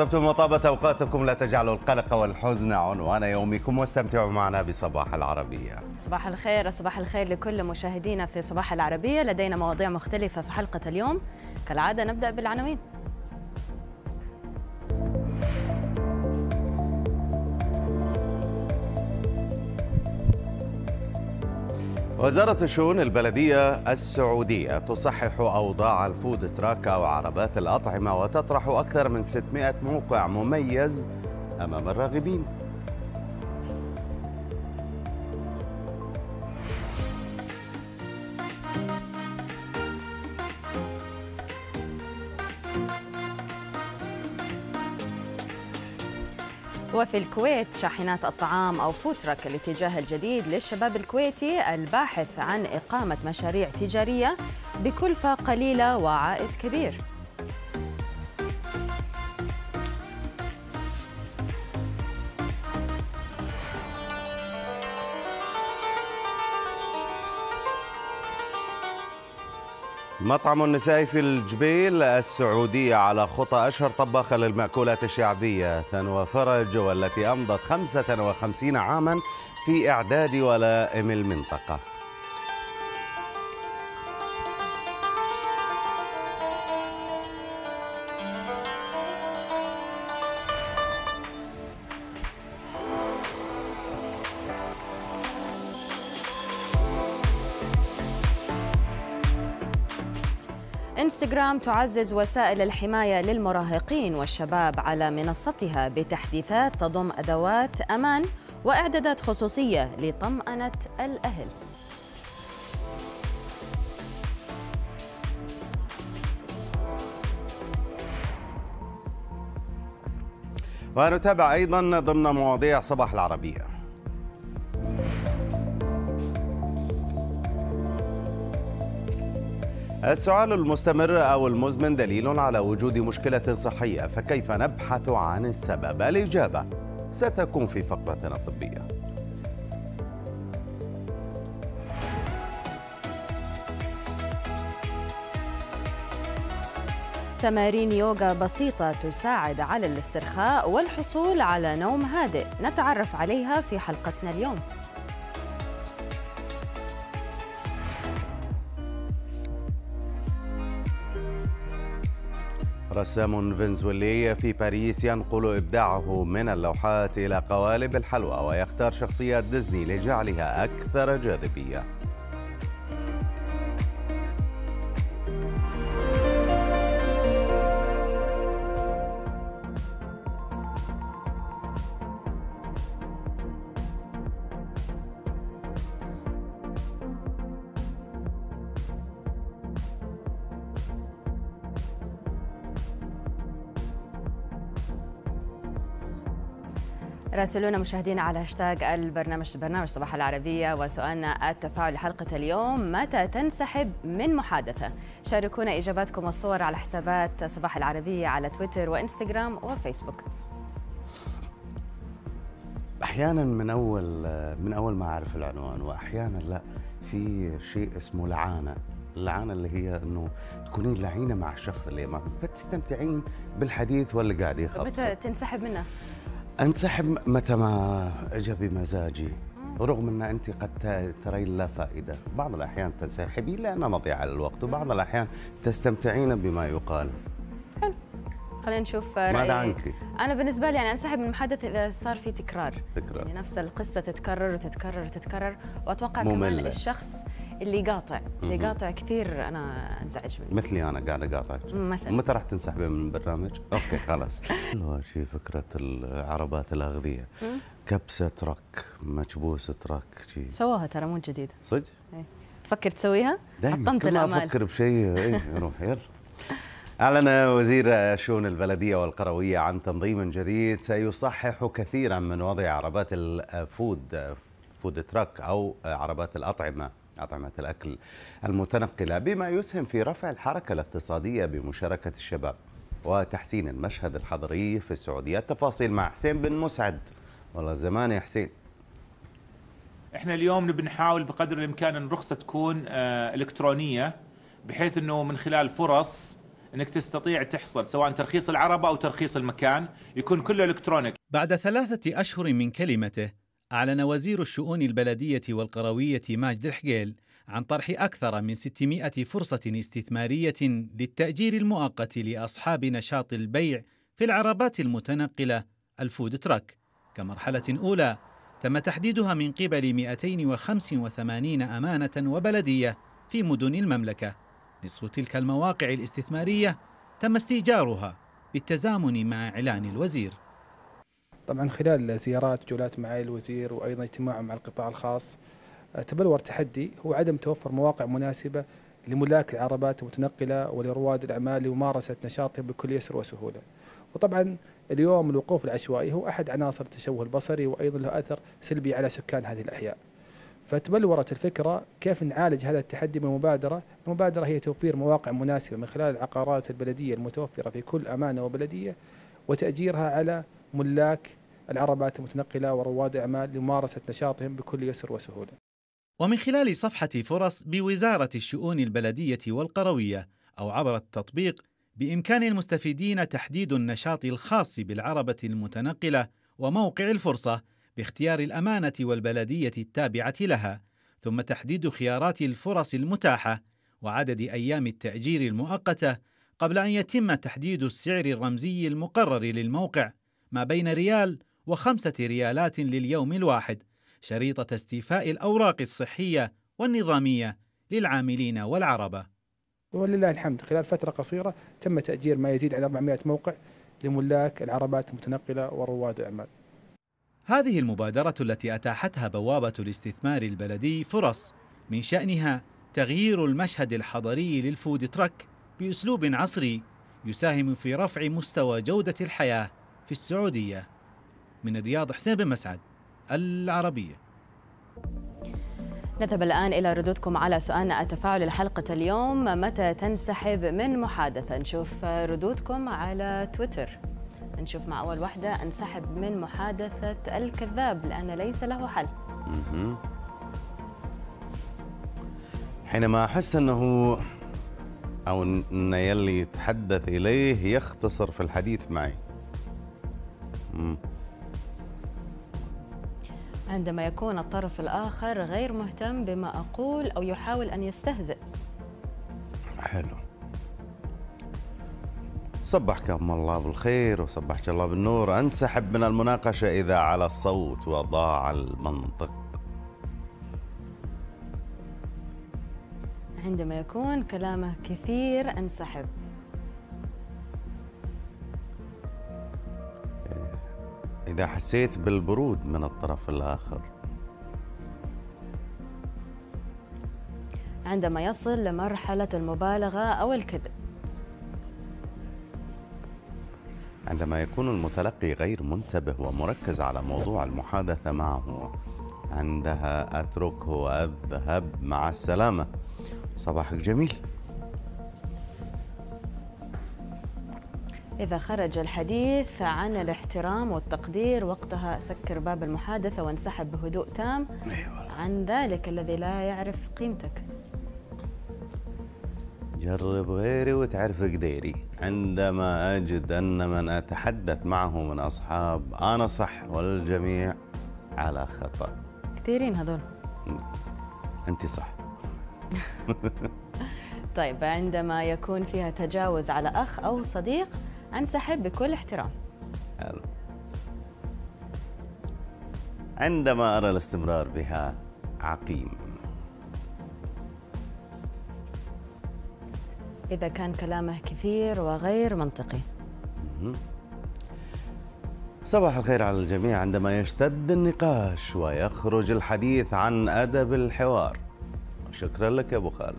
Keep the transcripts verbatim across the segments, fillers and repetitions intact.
طبتم وطابت أوقاتكم، لا تجعلوا القلق والحزن عنوان يومكم، واستمتعوا معنا بصباح العربية. صباح الخير، صباح الخير لكل مشاهدينا في صباح العربية. لدينا مواضيع مختلفة في حلقة اليوم. كالعادة نبدأ بالعناوين. وزارة الشؤون البلدية السعودية تصحح أوضاع الفود تراك أو عربات الأطعمة وتطرح أكثر من ستمائة موقع مميز أمام الراغبين. وفي الكويت شاحنات الطعام أو فوترك الاتجاه الجديد للشباب الكويتي الباحث عن إقامة مشاريع تجارية بكلفة قليلة وعائد كبير. مطعم النساء في الجبيل السعودية على خطى أشهر طباخة للمأكولات الشعبية ثنوى فرج، والتي أمضت خمسة وخمسين عاما في إعداد ولائم المنطقة. انستغرام تعزز وسائل الحماية للمراهقين والشباب على منصتها بتحديثات تضم أدوات أمان وإعدادات خصوصية لطمأنة الأهل. ونتابع أيضا ضمن مواضيع صباح العربية. السعال المستمر أو المزمن دليل على وجود مشكلة صحية، فكيف نبحث عن السبب؟ الإجابة ستكون في فقرتنا الطبية. تمارين يوغا بسيطة تساعد على الاسترخاء والحصول على نوم هادئ، نتعرف عليها في حلقتنا اليوم. رسام فنزويلي في باريس ينقل إبداعه من اللوحات إلى قوالب الحلوى ويختار شخصيات ديزني لجعلها أكثر جاذبية. راسلونا مشاهدينا على هاشتاج البرنامج برنامج صباح العربية، وسؤالنا التفاعل حلقة اليوم: متى تنسحب من محادثة؟ شاركونا إجاباتكم والصور على حسابات صباح العربية على تويتر وإنستغرام وفيسبوك. أحيانا من أول من أول ما أعرف العنوان، وأحيانا لا، في شيء اسمه لعانة. اللعانة اللي هي إنه تكونين لعينة مع الشخص اللي أمامك فتستمتعين بالحديث واللي قاعد يخبص. متى تنسحب منه؟ انسحب متى ما اجى بمزاجي، رغم ان انت قد ترين لا فائده. بعض الاحيان تنسحبين لان مضيعه للوقت، وبعض الاحيان تستمتعين بما يقال. حلو، خلينا نشوف ماذا عنك؟ انا بالنسبه لي يعني انسحب من المحادثه اذا صار في تكرار تكرار يعني نفس القصه تتكرر وتتكرر وتتكرر، واتوقع مملة. كمان الشخص اللي قاطع اللي قاطع كثير انا انزعج منه. مثلي انا قاعد اقاطعك مثلا. متى راح تنسحبين من البرنامج؟ اوكي خلاص. حلوه شيء فكره العربات الاغذيه، كبسه ترك، مكبوسه ترك، شيء سووها ترى مو جديده. صدق؟ ايه. تفكر تسويها؟ دائما كل ما افكر بشيء ايه روح يلا. أعلن وزير الشؤون البلدية والقروية عن تنظيم جديد سيصحح كثيرا من وضع عربات الفود فود تراك أو عربات الأطعمة أطعمة الأكل المتنقلة، بما يسهم في رفع الحركة الاقتصادية بمشاركة الشباب وتحسين المشهد الحضري في السعودية. التفاصيل مع حسين بن مسعد. والله زمان يا حسين. احنا اليوم بنحاول بقدر الامكان ان الرخصه تكون الكترونيه، بحيث انه من خلال فرص انك تستطيع تحصل سواء ترخيص العربة او ترخيص المكان، يكون كله الكترونيك. بعد ثلاثة أشهر من كلمته، أعلن وزير الشؤون البلدية والقروية ماجد الحقيل عن طرح أكثر من ستمائة فرصة استثمارية للتأجير المؤقت لأصحاب نشاط البيع في العربات المتنقلة الفود تراك كمرحلة أولى تم تحديدها من قبل مئتين وخمسة وثمانين أمانة وبلدية في مدن المملكة. نصف تلك المواقع الاستثمارية تم استئجارها بالتزامن مع إعلان الوزير. طبعا خلال زيارات جولات معالي الوزير وأيضا اجتماع مع القطاع الخاص، تبلور تحدي هو عدم توفر مواقع مناسبة لملاك العربات المتنقلة ولرواد الأعمال لممارسة نشاطهم بكل يسر وسهولة. وطبعا اليوم الوقوف العشوائي هو أحد عناصر التشوه البصري وأيضا له أثر سلبي على سكان هذه الأحياء. فتبلورت الفكرة كيف نعالج هذا التحدي بمبادرة. المبادرة هي توفير مواقع مناسبة من خلال العقارات البلدية المتوفرة في كل أمانة وبلدية وتأجيرها على ملاك العربات المتنقلة ورواد أعمال لممارسة نشاطهم بكل يسر وسهولة. ومن خلال صفحة فرص بوزارة الشؤون البلدية والقروية أو عبر التطبيق، بإمكان المستفيدين تحديد النشاط الخاص بالعربة المتنقلة وموقع الفرصة باختيار الأمانة والبلدية التابعة لها، ثم تحديد خيارات الفرص المتاحة وعدد أيام التأجير المؤقتة قبل أن يتم تحديد السعر الرمزي المقرر للموقع ما بين ريال وخمسة ريالات لليوم الواحد، شريطة استيفاء الأوراق الصحية والنظامية للعاملين والعربة. ولله الحمد خلال فترة قصيرة تم تأجير ما يزيد عن أربعمائة موقع لملاك العربات المتنقلة ورواد الأعمال. هذه المبادرة التي أتاحتها بوابة الاستثمار البلدي فرص من شأنها تغيير المشهد الحضري للفود تراك بأسلوب عصري يساهم في رفع مستوى جودة الحياة في السعودية. من الرياض، حسين بن مسعد، العربية. نذهب الآن إلى ردودكم على سؤالنا التفاعل الحلقة اليوم: متى تنسحب من محادثة؟ نشوف ردودكم على تويتر. نشوف مع أول واحدة: انسحب من محادثة الكذاب لأن ليس له حل. حينما أحس أنه أو أن يلي يتحدث إليه يختصر في الحديث معي. مم. عندما يكون الطرف الآخر غير مهتم بما أقول أو يحاول أن يستهزئ. حلو. صبحكم الله بالخير وصبحك الله بالنور. أنسحب من المناقشة إذا على الصوت وضاع المنطق. عندما يكون كلامه كثير أنسحب. إذا حسيت بالبرود من الطرف الآخر. عندما يصل لمرحلة المبالغة أو الكذب. عندما يكون المتلقي غير منتبه ومركز على موضوع المحادثة معه. عندها أتركه وأذهب مع السلامة. صباحك جميل. إذا خرج الحديث عن الاحترام والتقدير وقتها سكر باب المحادثة وانسحب بهدوء تام عن ذلك الذي لا يعرف قيمتك. جرب غيري وتعرف قديري. عندما أجد أن من أتحدث معه من أصحاب أنا صح والجميع على خطأ. كثيرين هذول. أنت صح. طيب، عندما يكون فيها تجاوز على أخ أو صديق أنسحب بكل احترام. حلو. عندما أرى الاستمرار بها عقيم. إذا كان كلامه كثير وغير منطقي. صباح الخير على الجميع. عندما يشتد النقاش ويخرج الحديث عن أدب الحوار. شكرا لك يا أبو خالد.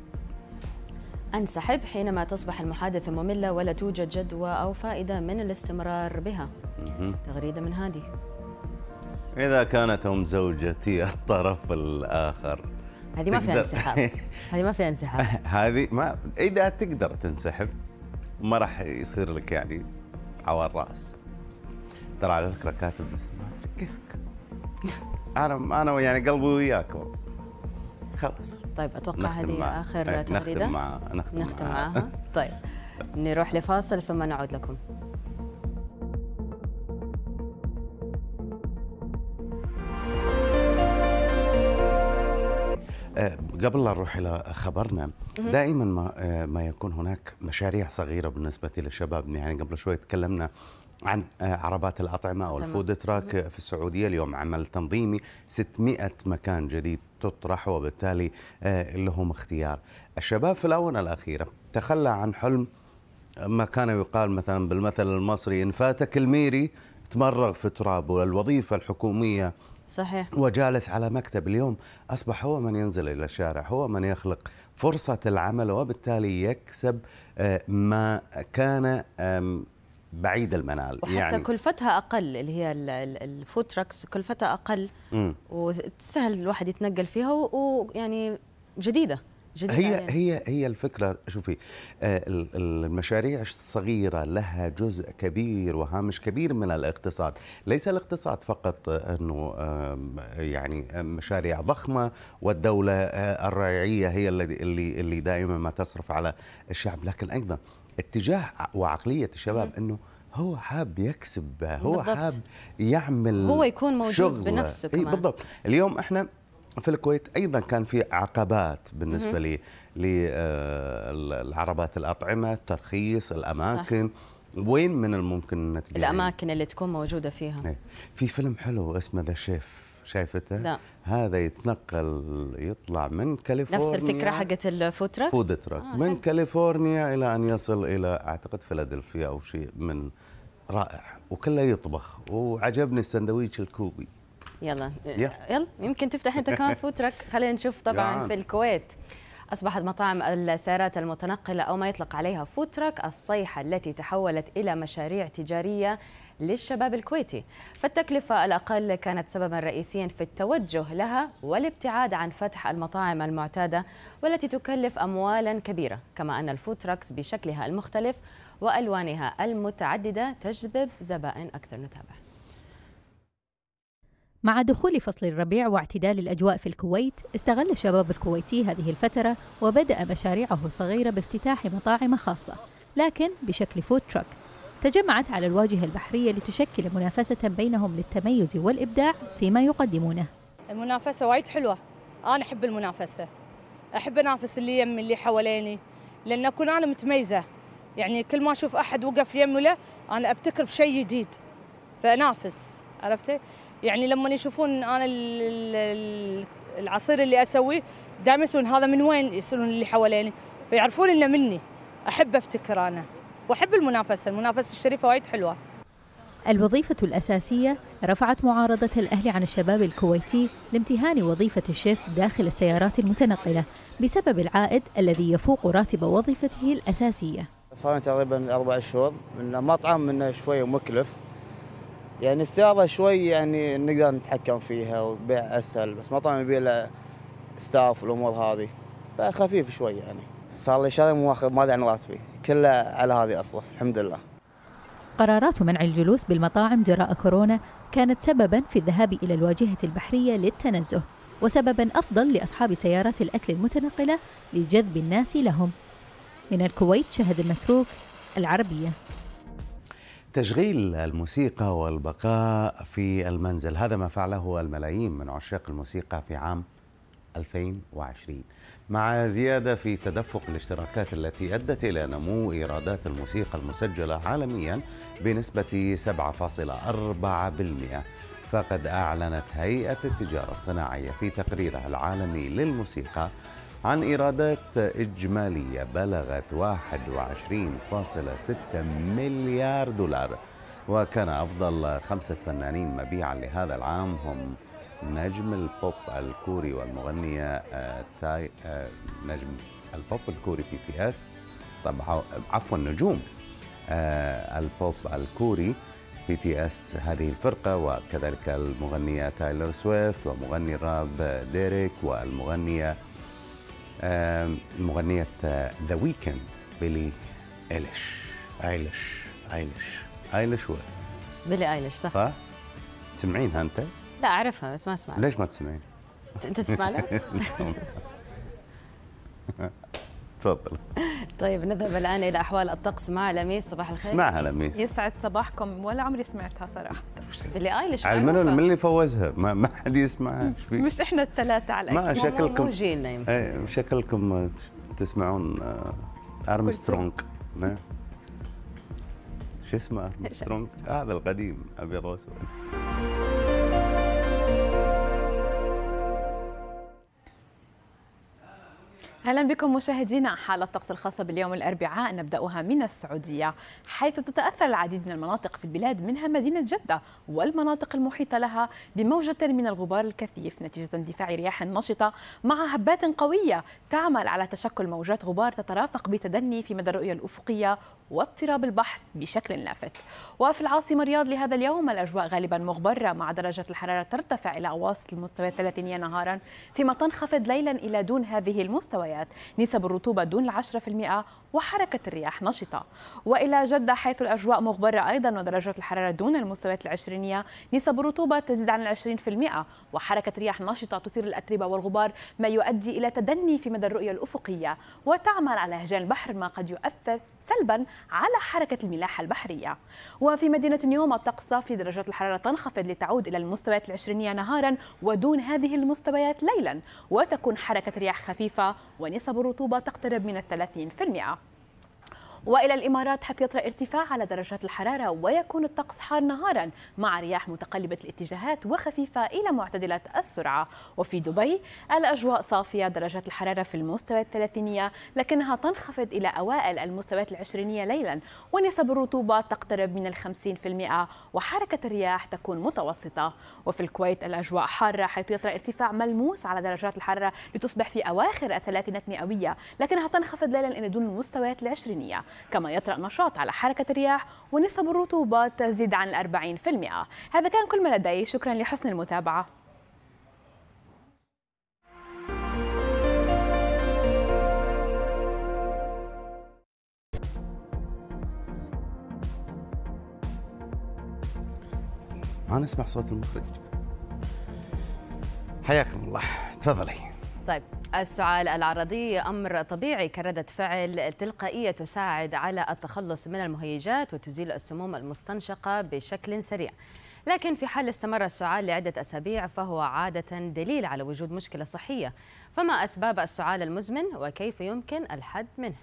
أنسحب حينما تصبح المحادثة مملة ولا توجد جدوى أو فائدة من الاستمرار بها. تغريدة من هادي. إذا كانت أم زوجتي الطرف الآخر. هذه ما فيها انسحاب. هذه ما فيها انسحاب. هذه ما إذا تقدر تنسحب ما راح يصير لك يعني عوار راس. ترى على فكرة كاتب ما أدري كيفك. أنا أنا يعني قلبي وياكم. خلاص. طيب، أتوقع هذه آخر تغريدة. نختم مع نختم, نختم معها. طيب، نروح لفاصل ثم نعود لكم. قبل لا نروح إلى خبرنا، دائما ما ما يكون هناك مشاريع صغيرة بالنسبة للشباب. يعني قبل شوي تكلمنا عن عربات الأطعمة أو الفود تراك في السعودية، اليوم عمل تنظيمي ستمائة مكان جديد تطرح، وبالتالي لهم اختيار. الشباب في الآونة الأخيرة تخلى عن حلم ما كان يقال مثلا بالمثل المصري: إن فاتك الميري تمرغ في ترابه. الوظيفة الحكومية صحيح، وجالس على مكتب، اليوم أصبح هو من ينزل إلى الشارع، هو من يخلق فرصة العمل، وبالتالي يكسب ما كان بعيد المنال. وحتى يعني كلفتها أقل، اللي هي الفود تراكس كلفتها أقل م. وسهل الواحد يتنقل فيها، ويعني جديدة جديدة هي علينا. هي هي الفكرة. شوفي، المشاريع الصغيرة لها جزء كبير وهامش كبير من الاقتصاد. ليس الاقتصاد فقط أنه يعني مشاريع ضخمة والدولة الرعية هي اللي اللي دائما ما تصرف على الشعب، لكن أيضا اتجاه وعقلية الشباب أنه هو حاب يكسب، هو بالضبط. حاب يعمل، هو يكون موجود شغل بنفسه كمان. بالضبط. اليوم احنا في الكويت أيضا كان في عقبات بالنسبة لي للعربات الأطعمة، الترخيص، الأماكن. صح. وين من الممكن نتجه الأماكن اللي تكون موجودة فيها؟ في فيلم حلو اسمه ذا شيف، شايفته؟ لا. هذا يتنقل، يطلع من كاليفورنيا، نفس الفكرة حقت الفود تراك؟ فود تراك آه من حلو. كاليفورنيا إلى أن يصل إلى أعتقد فيلادلفيا أو شيء من رائع، وكله يطبخ. وعجبني السندويش الكوبي. يلا يلا, يلا. يمكن تفتح انت كمان فود تراك. خلينا نشوف. طبعا يعني. في الكويت أصبحت مطاعم السيارات المتنقلة أو ما يطلق عليها فود تراك الصيحة التي تحولت إلى مشاريع تجارية للشباب الكويتي. فالتكلفة الأقل كانت سببا رئيسيا في التوجه لها والابتعاد عن فتح المطاعم المعتادة والتي تكلف أموالا كبيرة، كما أن الفود تراكس بشكلها المختلف وألوانها المتعددة تجذب زبائن أكثر. نتابع. مع دخول فصل الربيع واعتدال الأجواء في الكويت، استغل الشباب الكويتي هذه الفترة وبدأ مشاريعه صغيرة بافتتاح مطاعم خاصة، لكن بشكل فود تراك تجمعت على الواجهة البحرية لتشكل منافسة بينهم للتميز والإبداع فيما يقدمونه. المنافسة وايد حلوة، أنا أحب المنافسة، أحب أنافس اللي يمي اللي حواليني، لأن أكون أنا متميزة. يعني كل ما أشوف أحد وقف يمي له أنا أبتكر بشيء جديد فأنافس. عرفتي؟ يعني لما يشوفون أنا العصير اللي أسويه دائما يسألون هذا من وين، يسألون اللي حواليني فيعرفون إنه مني. أحب أبتكر أنا وأحب المنافسة، المنافسة الشريفة وايد حلوة. الوظيفة الأساسية رفعت معارضة الأهل عن الشباب الكويتي لامتهان وظيفة الشيف داخل السيارات المتنقلة بسبب العائد الذي يفوق راتب وظيفته الأساسية. صار تقريبا أربع شهور من مطعم، منه شوي مكلف. يعني السيارة شوي يعني نقدر نتحكم فيها وبيع أسهل، بس مطعم يبيع له ستاف والأمور هذه فخفيف شوي. يعني صار لي شهر مو ماخذ ماذا عن راتبي كله على هذه أصرف الحمد لله. قرارات منع الجلوس بالمطاعم جراء كورونا كانت سبباً في الذهاب إلى الواجهة البحرية للتنزه، وسبباً أفضل لأصحاب سيارات الأكل المتنقلة لجذب الناس لهم. من الكويت شهد المتروك، العربية. تشغيل الموسيقى والبقاء في المنزل، هذا ما فعله الملايين من عشاق الموسيقى في عام ألفين وعشرين، مع زيادة في تدفق الاشتراكات التي أدت إلى نمو إيرادات الموسيقى المسجلة عالمياً بنسبة سبعة فاصلة أربعة بالمئة. فقد أعلنت هيئة التجارة الصناعية في تقريرها العالمي للموسيقى عن إيرادات إجمالية بلغت واحد وعشرين فاصلة ستة مليار دولار. وكان أفضل خمسة فنانين مبيعاً لهذا العام هم نجم البوب الكوري والمغنية تاي نجم البوب الكوري بي تي اس، طبعا عفوا نجوم البوب الكوري بي تي اس هذه الفرقة، وكذلك المغنية تايلور سويفت ومغني الراب ديريك والمغنية مغنية ذا ويكند بيلي ايليش ايليش ايليش ايليش و بيلي ايليش صح؟ صح؟ تسمعينها انت؟ لا اعرفها بس ما اسمع. ليش ما تسمعين؟ انت تسمع لها؟ تفضل. طيب نذهب الآن إلى أحوال الطقس مع لميس. صباح الخير. اسمعها لميس. يسعد صباحكم، ولا عمري سمعتها صراحة. بيلي ايليش على من من اللي فوزها؟ ما, ما حد يسمعها. مش احنا الثلاثة على ما شكلكم مو جيلنا يمكن. ايه شكلكم تسمعون ارمسترونغ. شو اسمه ارمسترونغ؟ هذا القديم ابيض واسود. أهلا بكم مشاهدينا. حالة الطقس الخاصة باليوم الأربعاء نبدأها من السعودية، حيث تتأثر العديد من المناطق في البلاد منها مدينة جدة والمناطق المحيطة لها بموجة من الغبار الكثيف نتيجة اندفاع رياح نشطة مع هبات قوية تعمل على تشكل موجات غبار تترافق بتدني في مدى الرؤية الأفقية واضطراب البحر بشكل لافت. وفي العاصمة رياض لهذا اليوم الأجواء غالبا مغبرة، مع درجة الحرارة ترتفع إلى أواسط المستويات الثلاثينية نهارا، فيما تنخفض ليلا إلى دون هذه المستويات. نسب الرطوبة دون العشرة في المئة وحركة الرياح نشطة. وإلى جدة حيث الأجواء مغبرة أيضا ودرجة الحرارة دون المستويات العشرينية، نسب الرطوبة تزيد عن العشرين في المئة وحركة رياح نشطة تثير الأتربة والغبار، ما يؤدي إلى تدني في مدى الرؤية الأفقية وتعمل على هجان البحر، ما قد يؤثر سلبا على حركة الملاحة البحرية. وفي مدينة نيوم الطقس صافي، درجات الحرارة تنخفض لتعود إلى المستويات العشرينية نهارا ودون هذه المستويات ليلا، وتكون حركة رياح خفيفة ونسب الرطوبة تقترب من الثلاثين في المئة. وإلى الإمارات حيث يطرأ ارتفاع على درجات الحرارة ويكون الطقس حار نهارا مع رياح متقلبة الاتجاهات وخفيفة إلى معتدلة السرعة. وفي دبي الأجواء صافية، درجات الحرارة في المستويات الثلاثينية لكنها تنخفض إلى أوائل المستويات العشرينية ليلا، ونسب الرطوبة تقترب من الخمسين في المئة وحركة الرياح تكون متوسطة. وفي الكويت الأجواء حارة حيث يطرأ ارتفاع ملموس على درجات الحرارة لتصبح في أواخر الثلاثينات مئوية، لكنها تنخفض ليلا إلى دون المستويات العشرينية. كما يطرأ نشاط على حركة الرياح ونسب الرطوبة تزيد عن الأربعين في المئة. هذا كان كل ما لدي، شكرا لحسن المتابعة. ما نسمع صوت المخرج. حياكم الله، تفضلي. طيب، السعال العرضي أمر طبيعي كردة فعل تلقائية تساعد على التخلص من المهيجات وتزيل السموم المستنشقة بشكل سريع، لكن في حال استمر السعال لعدة أسابيع فهو عادة دليل على وجود مشكلة صحية. فما أسباب السعال المزمن وكيف يمكن الحد منه؟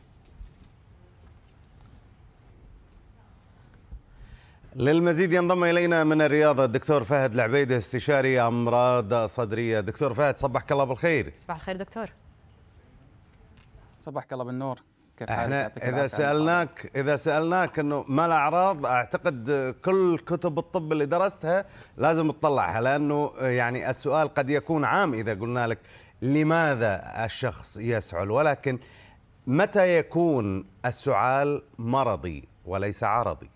للمزيد ينضم إلينا من الرياض الدكتور فهد العبيدة، استشاري أمراض صدرية. دكتور فهد، صبحك الله بالخير. صباح الخير دكتور. صبحك الله بالنور. كيف احنا إذا سألناك إذا سألناك إنه ما الأعراض، أعتقد كل كتب الطب اللي درستها لازم تطلعها، لأنه يعني السؤال قد يكون عام إذا قلنا لك لماذا الشخص يسعل، ولكن متى يكون السعال مرضي وليس عرضي؟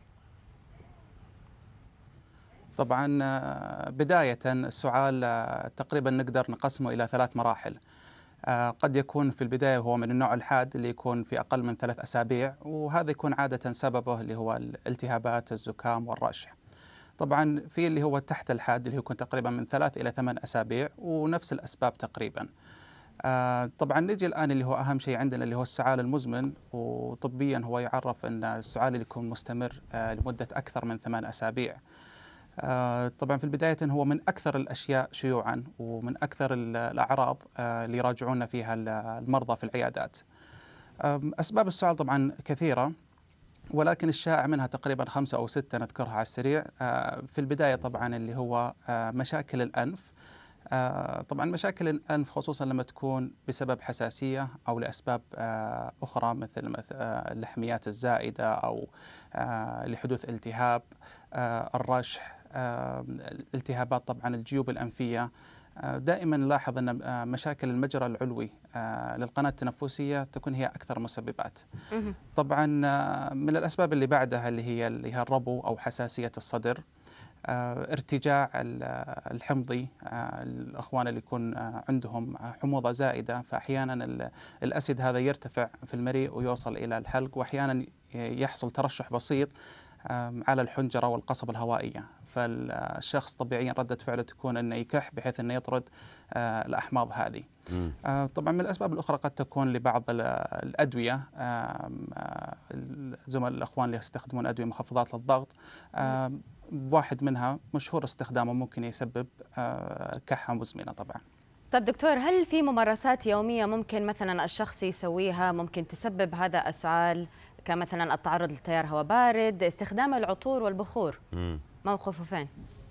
طبعا بداية السعال تقريبا نقدر نقسمه إلى ثلاث مراحل. قد يكون في البداية هو من النوع الحاد اللي يكون في أقل من ثلاث أسابيع، وهذا يكون عادة سببه اللي هو الالتهابات، الزكام والرشح. طبعا في اللي هو تحت الحاد اللي يكون تقريبا من ثلاث إلى ثمان أسابيع ونفس الأسباب تقريبا. طبعا نجي الآن اللي هو أهم شيء عندنا اللي هو السعال المزمن، وطبيا هو يعرف أن السعال اللي يكون مستمر لمدة أكثر من ثمان أسابيع. طبعا في البداية هو من أكثر الأشياء شيوعا ومن أكثر الأعراض اللي يراجعون فيها المرضى في العيادات. أسباب السعال طبعا كثيرة، ولكن الشائع منها تقريبا خمسة أو ستة نذكرها على السريع. في البداية طبعا اللي هو مشاكل الأنف. طبعا مشاكل الأنف خصوصا لما تكون بسبب حساسية أو لأسباب أخرى مثل اللحميات الزائدة أو لحدوث التهاب، الرشح، التهابات طبعا الجيوب الأنفية. دائما نلاحظ أن مشاكل المجرى العلوي للقناة التنفسية تكون هي أكثر مسببات. طبعا من الأسباب اللي بعدها اللي هي اللي هي الربو أو حساسية الصدر، ارتجاع الحمضي، الأخوان اللي يكون عندهم حموضة زائدة، فأحيانا الأسيد هذا يرتفع في المريء ويوصل إلى الحلق، وأحيانا يحصل ترشح بسيط على الحنجرة والقصبة الهوائية، فالشخص طبيعيا ردة فعله تكون أنه يكح بحيث أنه يطرد الأحماض هذه. طبعا من الأسباب الأخرى قد تكون لبعض الأدوية، الزملاء الأخوان اللي يستخدمون أدوية مخفضات للضغط، واحد منها مشهور استخدامه ممكن يسبب كحة مزمنة طبعا. طيب دكتور، هل في ممارسات يومية ممكن مثلا الشخص يسويها ممكن تسبب هذا السعال، كمثلا التعرض لتيار هواء بارد، استخدام العطور والبخور؟ مم. موقفه فين؟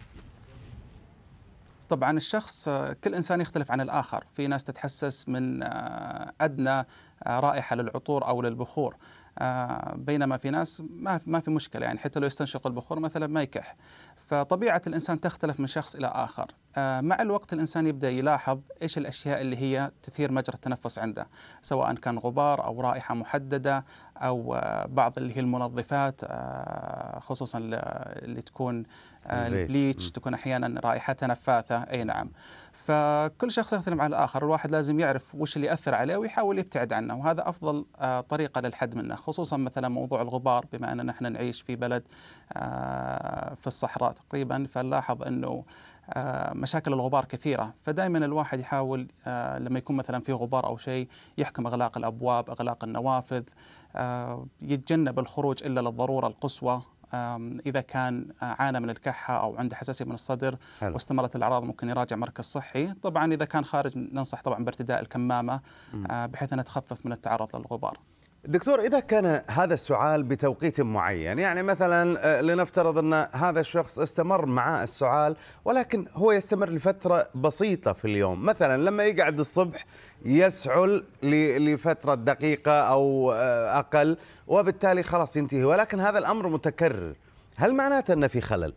طبعا الشخص كل إنسان يختلف عن الآخر، في ناس تتحسس من أدنى رائحة للعطور أو للبخور، بينما في ناس ما ما في مشكلة، يعني حتى لو يستنشق البخور مثلا ما يكح. فطبيعة الإنسان تختلف من شخص إلى آخر. مع الوقت الإنسان يبدأ يلاحظ إيش الأشياء اللي هي تثير مجرى التنفس عنده، سواء كان غبار أو رائحة محددة أو بعض اللي هي المنظفات، خصوصا اللي تكون البليتش تكون أحيانا رائحتها نفاثة. أي نعم. فكل شخص يختلف عن الآخر، الواحد لازم يعرف وش اللي يأثر عليه ويحاول يبتعد عنه، وهذا أفضل طريقة للحد منه، خصوصا مثلا موضوع الغبار، بما أننا نحن نعيش في بلد في الصحراء تقريبا، فنلاحظ أنه مشاكل الغبار كثيرة، فدائما الواحد يحاول لما يكون مثلا في غبار أو شيء يحكم إغلاق الأبواب، إغلاق النوافذ، يتجنب الخروج إلا للضرورة القصوى. إذا كان عانى من الكحة أو عنده حساسية من الصدر حلو. واستمرت الأعراض ممكن يراجع مركز صحي. طبعا إذا كان خارج ننصح طبعا بارتداء الكمامة بحيث أنها تخفف من التعرض للغبار. دكتور، إذا كان هذا السعال بتوقيت معين، يعني مثلا لنفترض أن هذا الشخص استمر معه السعال ولكن هو يستمر لفترة بسيطة في اليوم، مثلا لما يقعد الصبح يسعل لفترة دقيقة أو أقل وبالتالي خلاص ينتهي، ولكن هذا الأمر متكرر، هل معناته أن في خلل؟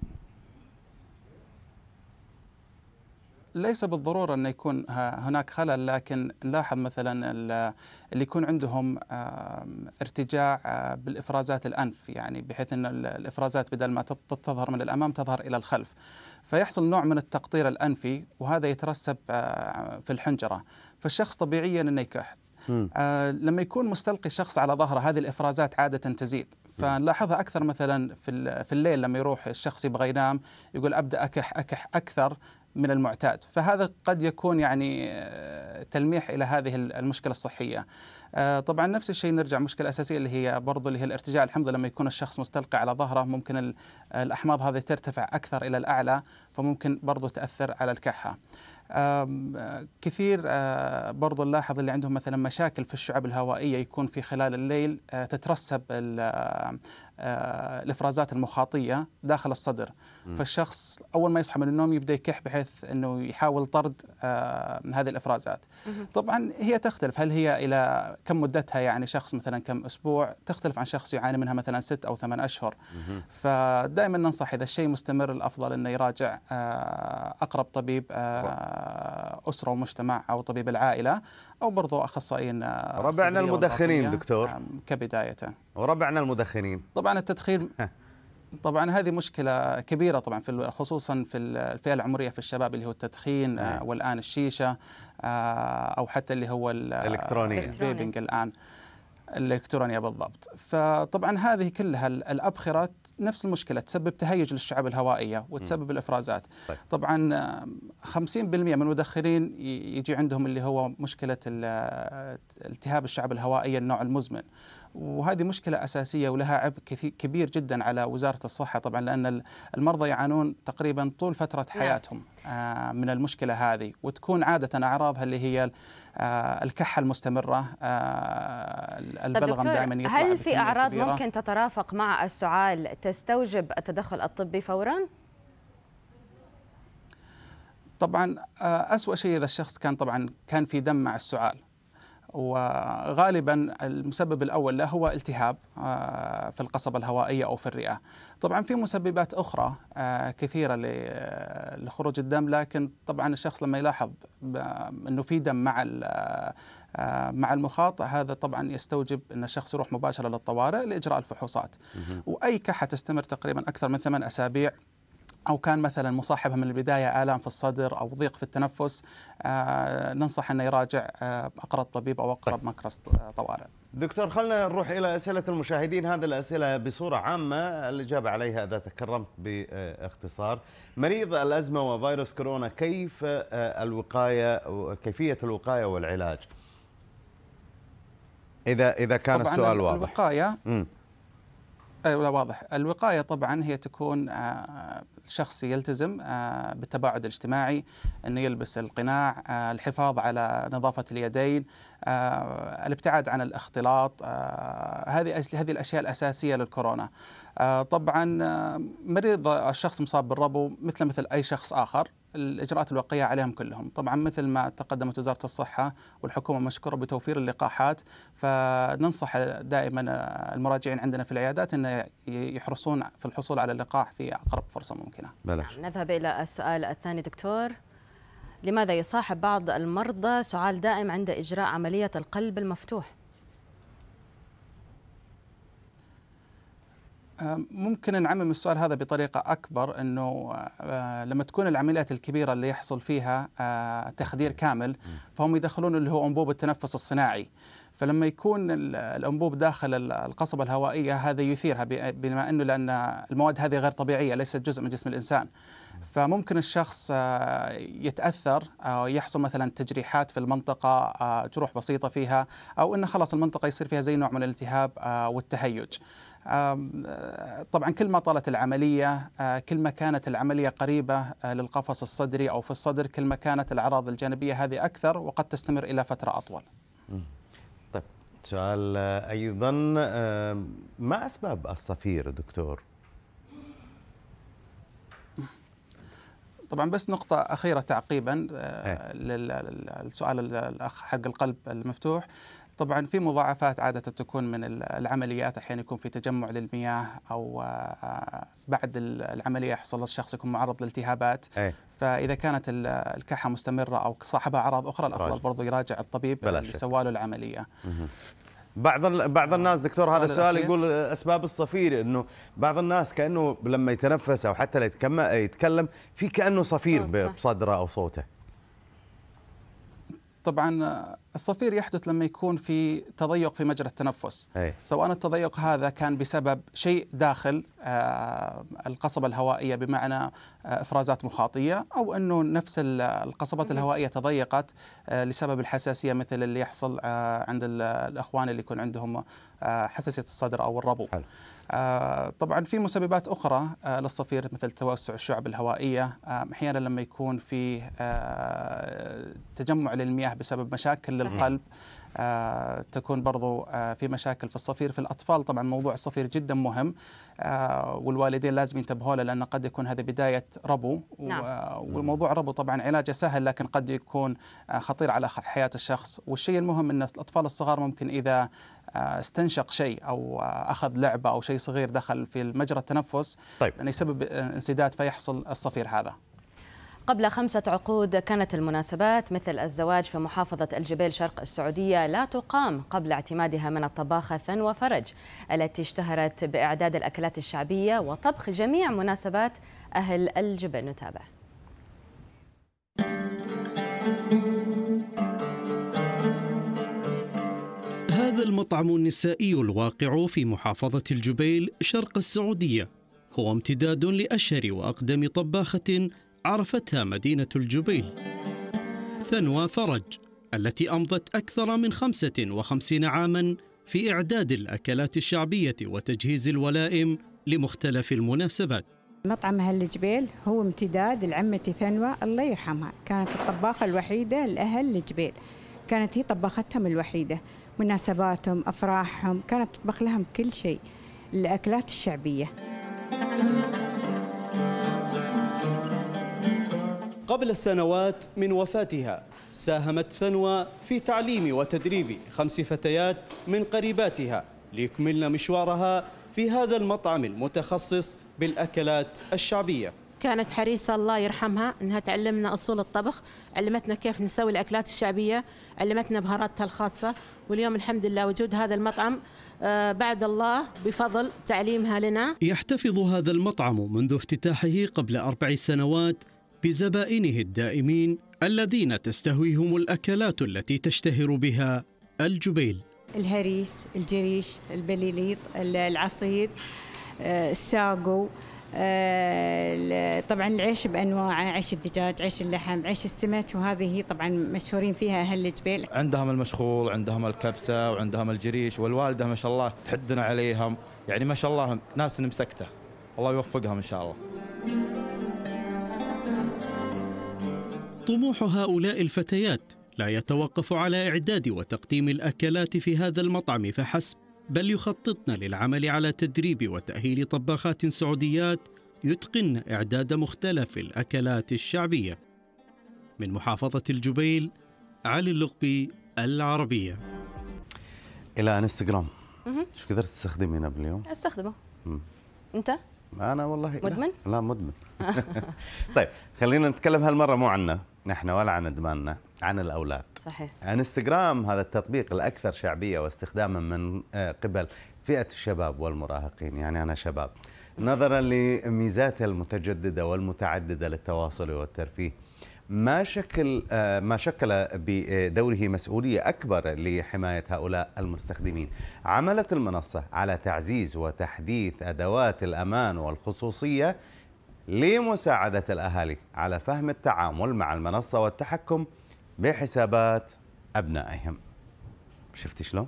ليس بالضرورة أن يكون هناك خلل، لكن نلاحظ مثلا اللي يكون عندهم ارتجاع بالإفرازات الأنف، يعني بحيث أن الإفرازات بدل ما تظهر من الأمام تظهر إلى الخلف، فيحصل نوع من التقطير الأنفي، وهذا يترسب في الحنجرة، فالشخص طبيعيا أنه يكح. آه لما يكون مستلقي الشخص على ظهره هذه الإفرازات عادة تزيد، فنلاحظها أكثر مثلا في في الليل لما يروح الشخص يبغى ينام يقول أبدأ أكح أكح أكثر من المعتاد، فهذا قد يكون يعني تلميح إلى هذه المشكلة الصحية. طبعا نفس الشيء نرجع مشكلة أساسية اللي هي برضو اللي هي الارتجاع الحمضي، لما يكون الشخص مستلقي على ظهره ممكن الأحماض هذه ترتفع أكثر إلى الأعلى، فممكن برضو تأثر على الكحة. كثير برضو نلاحظ اللي عندهم مثلا مشاكل في الشعب الهوائية، يكون في خلال الليل تترسب الإفرازات المخاطية داخل الصدر، م. فالشخص أول ما يصحى من النوم يبدأ يكح بحيث أنه يحاول طرد هذه الإفرازات. م. طبعا هي تختلف، هل هي إلى كم مدتها، يعني شخص مثلا كم أسبوع، تختلف عن شخص يعاني منها مثلا ست أو ثمان أشهر. م. فدائما ننصح إذا الشيء مستمر الأفضل أنه يراجع أقرب طبيب أسرة ومجتمع أو طبيب العائلة أو برضو أخصائيين. ربعنا المدخنين دكتور كبداية، وربعنا المدخنين طبعا التدخين طبعا هذه مشكلة كبيرة طبعا في خصوصا في الفئة العمرية في الشباب، اللي هو التدخين آه والآن الشيشة آه أو حتى اللي هو الإلكترونية الفيبنج الآن الإلكترونية بالضبط. فطبعا هذه كلها الأبخرة نفس المشكلة، تسبب تهيج للشعب الهوائية وتسبب م. الإفرازات. طيب. طبعا خمسين بالمئة من المدخنين يجي عندهم اللي هو مشكلة التهاب الشعب الهوائية النوع المزمن، وهذه مشكلة أساسية ولها عبء كبير جدا على وزارة الصحة طبعا، لأن المرضى يعانون تقريبا طول فترة حياتهم من المشكلة هذه، وتكون عادة أعراضها اللي هي الكحة المستمرة، البلغم دائما يطلع. هل في أعراض كبيرة ممكن تترافق مع السعال تستوجب التدخل الطبي فورا؟ طبعا أسوأ شيء إذا الشخص كان طبعا كان في دم مع السعال، وغالبا المسبب الأول له هو التهاب في القصبة الهوائية أو في الرئة. طبعا في مسببات أخرى كثيرة لخروج الدم، لكن طبعا الشخص لما يلاحظ أنه في دم مع مع المخاط، هذا طبعا يستوجب أن الشخص يروح مباشرة للطوارئ لإجراء الفحوصات. وأي كحة تستمر تقريبا أكثر من ثمان أسابيع أو كان مثلا مصاحبها من البداية آلام في الصدر أو ضيق في التنفس، آه ننصح أنه يراجع آه أقرب طبيب أو أقرب مكرس طوارئ. دكتور، خلنا نروح إلى أسئلة المشاهدين. هذه الأسئلة بصورة عامة الإجابة عليها إذا تكرمت باختصار. مريض الأزمة وفيروس كورونا، كيف الوقاية وكيفية الوقاية والعلاج؟ إذا إذا كان السؤال واضح. الوقاية م. أيوة واضح. الوقاية طبعا هي تكون الشخص يلتزم بالتباعد الاجتماعي، أنه يلبس القناع، الحفاظ على نظافة اليدين، الابتعاد عن الاختلاط. هذه هذه الأشياء الأساسية للكورونا. طبعا مريض الشخص مصاب بالربو مثل مثل أي شخص آخر، الإجراءات الوقائية عليهم كلهم. طبعا مثل ما تقدمت وزارة الصحة والحكومة مشكورة بتوفير اللقاحات، فننصح دائما المراجعين عندنا في العيادات أن يحرصون في الحصول على اللقاح في أقرب فرصة ممكنة. بلاش. نذهب إلى السؤال الثاني دكتور. لماذا يصاحب بعض المرضى سعال دائم عند إجراء عملية القلب المفتوح؟ ممكن نعمم السؤال هذا بطريقة أكبر، أنه لما تكون العمليات الكبيرة اللي يحصل فيها تخدير كامل، فهم يدخلون اللي هو أنبوب التنفس الصناعي، فلما يكون الأنبوب داخل القصبة الهوائية هذا يثيرها، بما أنه لأن المواد هذه غير طبيعية ليست جزء من جسم الإنسان، فممكن الشخص يتأثر أو يحصل مثلا تجريحات في المنطقة، جروح بسيطة فيها، أو أنه خلاص المنطقة يصير فيها زي نوع من الالتهاب والتهيج. طبعا كل ما طالت العملية، كل ما كانت العملية قريبة للقفص الصدري أو في الصدر، كل ما كانت الأعراض الجانبية هذه أكثر وقد تستمر إلى فترة أطول. طيب سؤال أيضا، ما أسباب الصفير دكتور؟ طبعا بس نقطة أخيرة تعقيبا للسؤال الأخ حق القلب المفتوح. طبعا في مضاعفات عادة تكون من العمليات، أحيانا يكون في تجمع للمياه، أو بعد العملية يحصل الشخص يكون معرض لالتهابات. أي. فإذا كانت الكحة مستمرة أو صاحبها أعراض أخرى، الأفضل برضو يراجع الطبيب اللي سوى له العملية. بعض بعض الناس دكتور، هذا السؤال يقول أسباب الصفير، إنه بعض الناس كأنه لما يتنفس أو حتى يتكلم في كأنه صفير بصدره أو صوته. طبعا الصفير يحدث لما يكون في تضيق في مجرى التنفس، أي. سواء التضيق هذا كان بسبب شيء داخل آه القصبة الهوائية، بمعنى آه إفرازات مخاطية، أو أنه نفس القصبات الهوائية تضيقت آه لسبب الحساسية، مثل اللي يحصل آه عند الأخوان اللي يكون عندهم آه حساسية الصدر أو الربو. حل. آه طبعا في مسببات أخرى آه للصفير، مثل توسع الشعب الهوائية، آه أحيانا لما يكون في آه تجمع للمياه بسبب مشاكل صحيح. للقلب، آه تكون برضو آه في مشاكل في الصفير. في الأطفال طبعا موضوع الصفير جدا مهم، آه والوالدين لازم ينتبهوا له، لأن قد يكون هذه بداية ربو. نعم. وموضوع الربو طبعا علاجه سهل، لكن قد يكون آه خطير على حياة الشخص. والشيء المهم أن الأطفال الصغار ممكن إذا استنشق شيء أو أخذ لعبة أو شيء صغير دخل في مجرى التنفس، طيب. أن يسبب انسداد فيحصل الصفير هذا. قبل خمسة عقود كانت المناسبات مثل الزواج في محافظة الجبيل شرق السعودية لا تقام قبل اعتمادها من الطباخة ثنوى فرج، التي اشتهرت بإعداد الأكلات الشعبية وطبخ جميع مناسبات أهل الجبيل. نتابع. هذا المطعم النسائي الواقع في محافظة الجبيل شرق السعودية هو امتداد لأشهر وأقدم طباخة عرفتها مدينة الجبيل، ثنوى فرج، التي أمضت أكثر من خمسة وخمسين عاماً في إعداد الأكلات الشعبية وتجهيز الولائم لمختلف المناسبات. مطعم أهل الجبيل هو امتداد لعمتي ثنوى الله يرحمها، كانت الطباخة الوحيدة لأهل الجبيل، كانت هي طباختهم الوحيدة، مناسباتهم أفراحهم كانت تطبخ لهم كل شيء، الأكلات الشعبية. قبل سنوات من وفاتها ساهمت ثنوى في تعليم وتدريب خمس فتيات من قريباتها ليكملن مشوارها في هذا المطعم المتخصص بالأكلات الشعبية. كانت حريصة الله يرحمها أنها تعلمنا أصول الطبخ، علمتنا كيف نسوي الأكلات الشعبية، علمتنا بهاراتها الخاصة. واليوم الحمد لله وجود هذا المطعم بعد الله بفضل تعليمها لنا. يحتفظ هذا المطعم منذ افتتاحه قبل أربع سنوات بزبائنه الدائمين الذين تستهويهم الأكلات التي تشتهر بها الجبيل. الهريس، الجريش، البليليط، العصيد، الساقو، طبعا العيش بأنواعه، عيش الدجاج، عيش اللحم، عيش السمك، وهذه طبعا مشهورين فيها أهل الجبيل. عندهم المشخول، عندهم الكبسة، وعندهم الجريش، والوالدة ما شاء الله تحدنا عليهم، يعني ما شاء الله ناس مسكتة، الله يوفقهم إن شاء الله. طموح هؤلاء الفتيات لا يتوقف على إعداد وتقديم الأكلات في هذا المطعم فحسب، بل يخططن للعمل على تدريب وتأهيل طباخات سعوديات يتقن إعداد مختلف الأكلات الشعبية. من محافظة الجبيل، علي اللقبي، العربية. إلى انستغرام ايش قدرت تستخدمينه باليوم؟ استخدمه. مم. أنت؟ أنا والله مدمن؟ لا, لا مدمن. طيب خلينا نتكلم هالمرة مو عنا نحن ولا عن ادماننا، عن الاولاد. صحيح. انستغرام هذا التطبيق الاكثر شعبيه واستخداما من قبل فئه الشباب والمراهقين، يعني انا شباب، نظرا لميزاته المتجدده والمتعدده للتواصل والترفيه. ما شكل ما شكل بدوره مسؤوليه اكبر لحمايه هؤلاء المستخدمين. عملت المنصه على تعزيز وتحديث ادوات الامان والخصوصيه لمساعدة الأهالي على فهم التعامل مع المنصة والتحكم بحسابات أبنائهم. شفتي شلون؟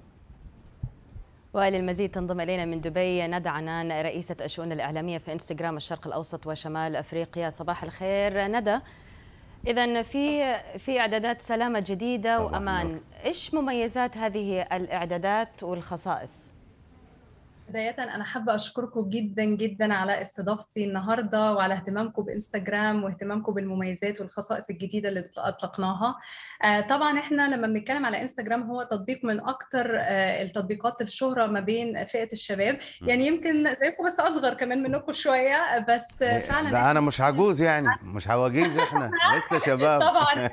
وللمزيد تنضم إلينا من دبي ندى عنان، رئيسة الشؤون الإعلامية في انستغرام الشرق الأوسط وشمال أفريقيا. صباح الخير ندى. إذن في في إعدادات سلامة جديدة وأمان، إيش مميزات هذه الإعدادات والخصائص؟ بداية أنا حابة أشكركم جدا جدا على استضافتي النهاردة وعلى اهتمامكم بإنستغرام واهتمامكم بالمميزات والخصائص الجديدة اللي أطلقناها. طبعا إحنا لما بنتكلم على إنستغرام هو تطبيق من أكتر التطبيقات الشهرة ما بين فئة الشباب، يعني يمكن زيكم بس أصغر كمان منكم شوية، بس فعلا لا أنا مش عجوز يعني، مش عواجيز، إحنا لسه شباب. طبعا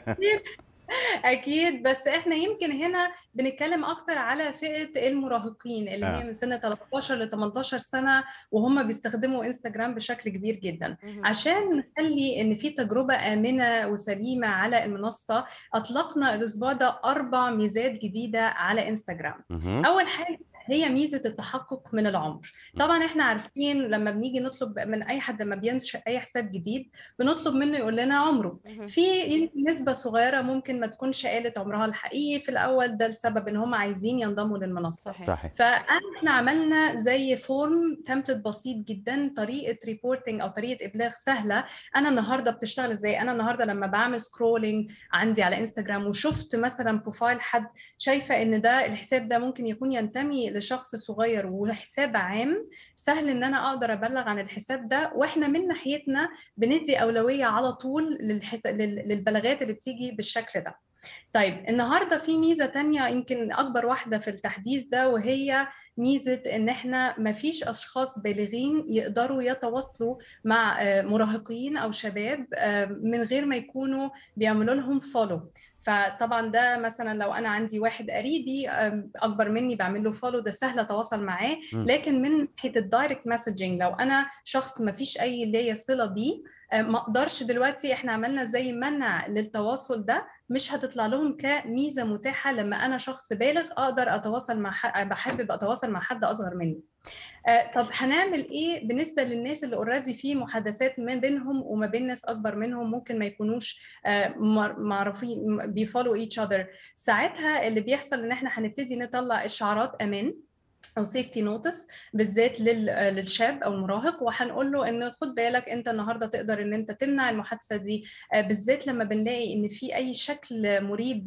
أكيد، بس إحنا يمكن هنا بنتكلم أكتر على فئة المراهقين اللي آه. هي من سن ثلاثة عشر ل ثمانية عشر سنة، وهم بيستخدموا إنستغرام بشكل كبير جدا. عشان نخلي إن في تجربة آمنة وسليمة على المنصة، أطلقنا الأسبوع ده أربع ميزات جديدة على إنستغرام. أول حاجة هي ميزة التحقق من العمر. طبعا احنا عارفين لما بنيجي نطلب من اي حد لما بينشئ اي حساب جديد بنطلب منه يقول لنا عمره. في نسبة صغيرة ممكن ما تكونش قالت عمرها الحقيقي في الاول، ده السبب ان هم عايزين ينضموا للمنصة. صحيح. فاحنا عملنا زي فورم تمبلت بسيط جدا، طريقة ريبورتنج او طريقة ابلاغ سهلة. انا النهارده بتشتغل ازاي؟ انا النهارده لما بعمل سكرولينج عندي على انستغرام وشفت مثلا بروفايل حد، شايفة ان ده الحساب ده ممكن يكون ينتمي لشخص صغير وحساب عام، سهل ان انا اقدر ابلغ عن الحساب ده، واحنا من ناحيتنا بندي اولويه على طول للحس... للبلاغات اللي بتيجي بالشكل ده. طيب النهارده في ميزه تانية يمكن اكبر واحده في التحديث ده، وهي ميزه ان احنا ما فيش اشخاص بالغين يقدروا يتواصلوا مع مراهقين او شباب من غير ما يكونوا بيعملوا لهم فولو. فطبعا ده مثلا لو انا عندي واحد قريبي اكبر مني بعمل له فولو، ده سهل اتواصل معاه. لكن من ناحيه الدايركت مسجنج، لو انا شخص ما فيش اي ليا صله بيه، ما اقدرش دلوقتي، احنا عملنا زي منع للتواصل ده، مش هتطلع لهم كميزه متاحه لما انا شخص بالغ اقدر اتواصل مع حد، بحب اتواصل مع حد اصغر مني. آه طب هنعمل ايه بالنسبه للناس اللي اوريدي في محادثات ما بينهم وما بين ناس اكبر منهم ممكن ما يكونوش آه معروفين بيفولو ايتش اذر؟ ساعتها اللي بيحصل ان احنا هنبتدي نطلع اشعارات امان او سيفتي نوتس بالذات للشاب او المراهق، وهنقول له ان خد بالك انت النهارده تقدر ان انت تمنع المحادثه دي، بالذات لما بنلاقي ان في اي شكل مريب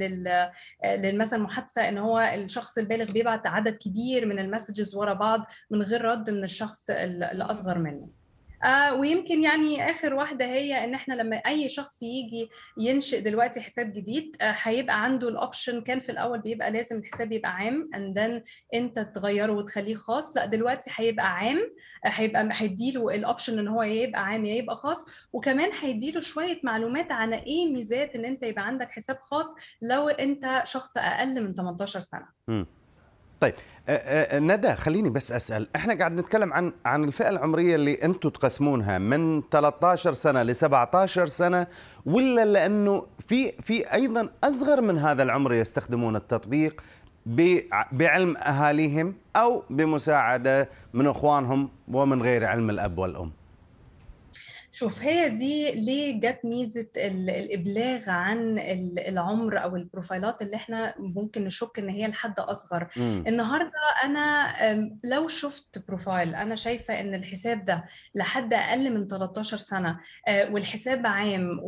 لل للمثلا محادثه، ان هو الشخص البالغ بيبعت عدد كبير من المسجز ورا بعض من غير رد من الشخص الاصغر منه. آه ويمكن يعني اخر واحده هي ان احنا لما اي شخص يجي ينشئ دلوقتي حساب جديد آه هيبقى عنده الاوبشن. كان في الاول بيبقى لازم الحساب يبقى عام and then انت تغيره وتخليه خاص، لا دلوقتي هيبقى عام، هيبقى هيديله الاوبشن ان هو يبقى عام يا يبقى خاص، وكمان هيديله شويه معلومات عن ايه ميزات ان انت يبقى عندك حساب خاص لو انت شخص اقل من ثمانية عشر سنه. م. طيب ندى خليني بس اسال، احنا قاعد نتكلم عن عن الفئه العمريه اللي انتم تقسمونها من ثلاثة عشر سنه ل سبعة عشر سنه، ولا لانه في في ايضا اصغر من هذا العمر يستخدمون التطبيق بعلم اهاليهم او بمساعده من اخوانهم ومن غير علم الاب والام؟ شوف، هي دي ليه جت ميزه الابلاغ عن العمر او البروفايلات اللي احنا ممكن نشك ان هي لحد اصغر. مم. النهارده انا لو شفت بروفايل انا شايفه ان الحساب ده لحد اقل من ثلاثة عشر سنه والحساب عام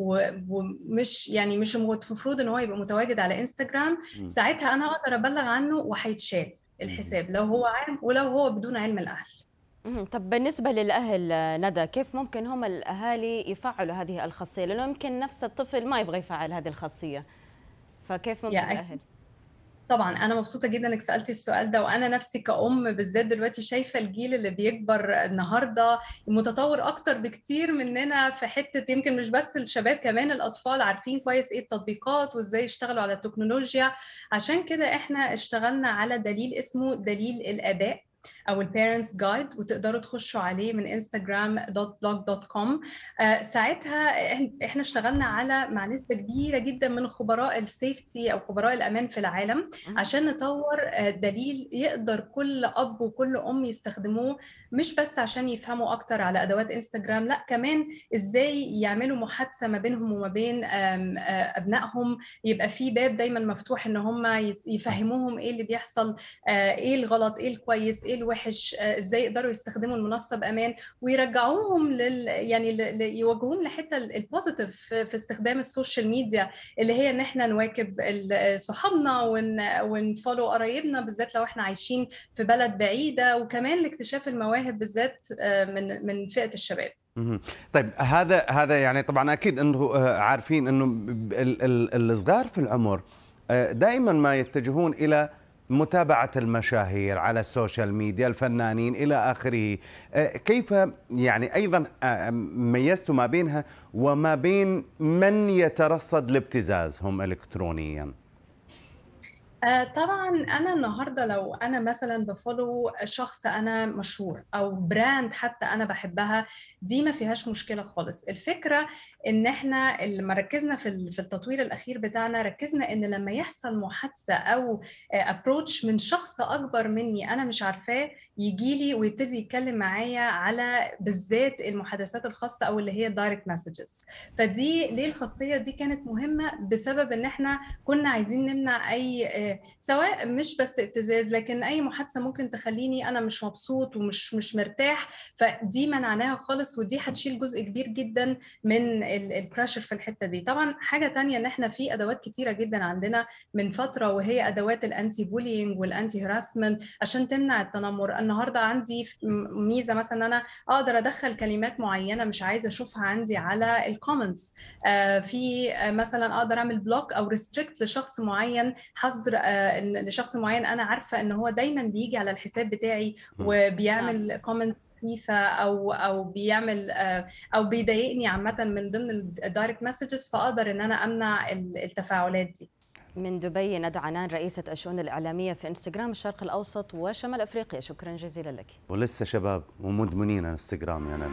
ومش يعني مش المفروض ان هو يبقى متواجد على انستغرام، مم. ساعتها انا اقدر ابلغ عنه وهيتشال الحساب لو هو عام ولو هو بدون علم الاهل. طب بالنسبة للأهل ندى، كيف ممكن هم الأهالي يفعلوا هذه الخاصية؟ لأنه يمكن نفس الطفل ما يبغى يفعل هذه الخاصية، فكيف ممكن الأهل؟ طبعا أنا مبسوطة جدا إنك سألتي السؤال ده، وأنا نفسي كأم بالذات دلوقتي شايفة الجيل اللي بيكبر النهاردة متطور أكتر بكتير مننا في حتة، يمكن مش بس الشباب كمان الأطفال عارفين كويس إيه التطبيقات وإزاي يشتغلوا على التكنولوجيا. عشان كده إحنا اشتغلنا على دليل اسمه دليل الآباء او البيرنتس جايد، وتقدروا تخشوا عليه من انستغرام دوت بلوج دوت كوم. آه ساعتها احنا اشتغلنا على مع نسبه كبيره جدا من خبراء السيفتي او خبراء الامان في العالم عشان نطور آه دليل يقدر كل اب وكل ام يستخدموه، مش بس عشان يفهموا اكتر على ادوات انستغرام، لا كمان ازاي يعملوا محادثه ما بينهم وما بين ابنائهم، يبقى في باب دايما مفتوح ان هم يفهموهم ايه اللي بيحصل، آه ايه الغلط ايه الكويس ايه الوحش، ازاي يقدروا يستخدموا المنصه بامان، ويرجعوهم لل يعني ل... يوجهوهم لحته البوزيتيف في استخدام السوشيال ميديا، اللي هي ان احنا نواكب صحابنا ون... ونفولو قرايبنا بالذات لو احنا عايشين في بلد بعيده، وكمان لاكتشاف المواهب بالذات من من فئه الشباب. طيب هذا هذا يعني طبعا اكيد انه عارفين انه الصغار في العمر دائما ما يتجهون الى متابعة المشاهير على السوشيال ميديا، الفنانين إلى آخره. كيف يعني أيضا ميزتوا ما بينها وما بين من يترصد لابتزازهم إلكترونيا؟ طبعا انا النهارده لو انا مثلا بفولو شخص انا مشهور او براند حتى انا بحبها، دي ما فيهاش مشكله خالص. الفكره ان احنا لما ركزنا في في التطوير الاخير بتاعنا، ركزنا ان لما يحصل محادثه او ابروتش من شخص اكبر مني انا مش عارفاه يجي لي ويبتدي يتكلم معايا على بالذات المحادثات الخاصه او اللي هي دايركت مسجز. فدي ليه الخاصيه دي كانت مهمه؟ بسبب ان احنا كنا عايزين نمنع اي سواء مش بس ابتزاز، لكن اي محادثه ممكن تخليني انا مش مبسوط ومش مش مرتاح، فدي منعناها خالص، ودي هتشيل جزء كبير جدا من البريشر في الحته دي. طبعا حاجه تانية ان احنا في ادوات كتيره جدا عندنا من فتره، وهي ادوات الانتي بولينج والانتي هراسمنت عشان تمنع التنمر. النهارده عندي ميزه مثلا ان انا اقدر ادخل كلمات معينه مش عايزه اشوفها عندي على الكومنتس، آه في آه مثلا اقدر اعمل بلوك او ريستريكت لشخص معين، حظر آه لشخص معين انا عارفه ان هو دايما بيجي على الحساب بتاعي وبيعمل كومنت خفيفه او او بيعمل او بيضايقني عامه من ضمن الدايركت مسجز، فاقدر ان انا امنع التفاعلات دي. من دبي ندى عنان، رئيسة الشؤون الإعلامية في انستغرام الشرق الأوسط وشمال أفريقيا، شكرا جزيلا لك. ولسه شباب ومدمنين انستغرام يا ندى.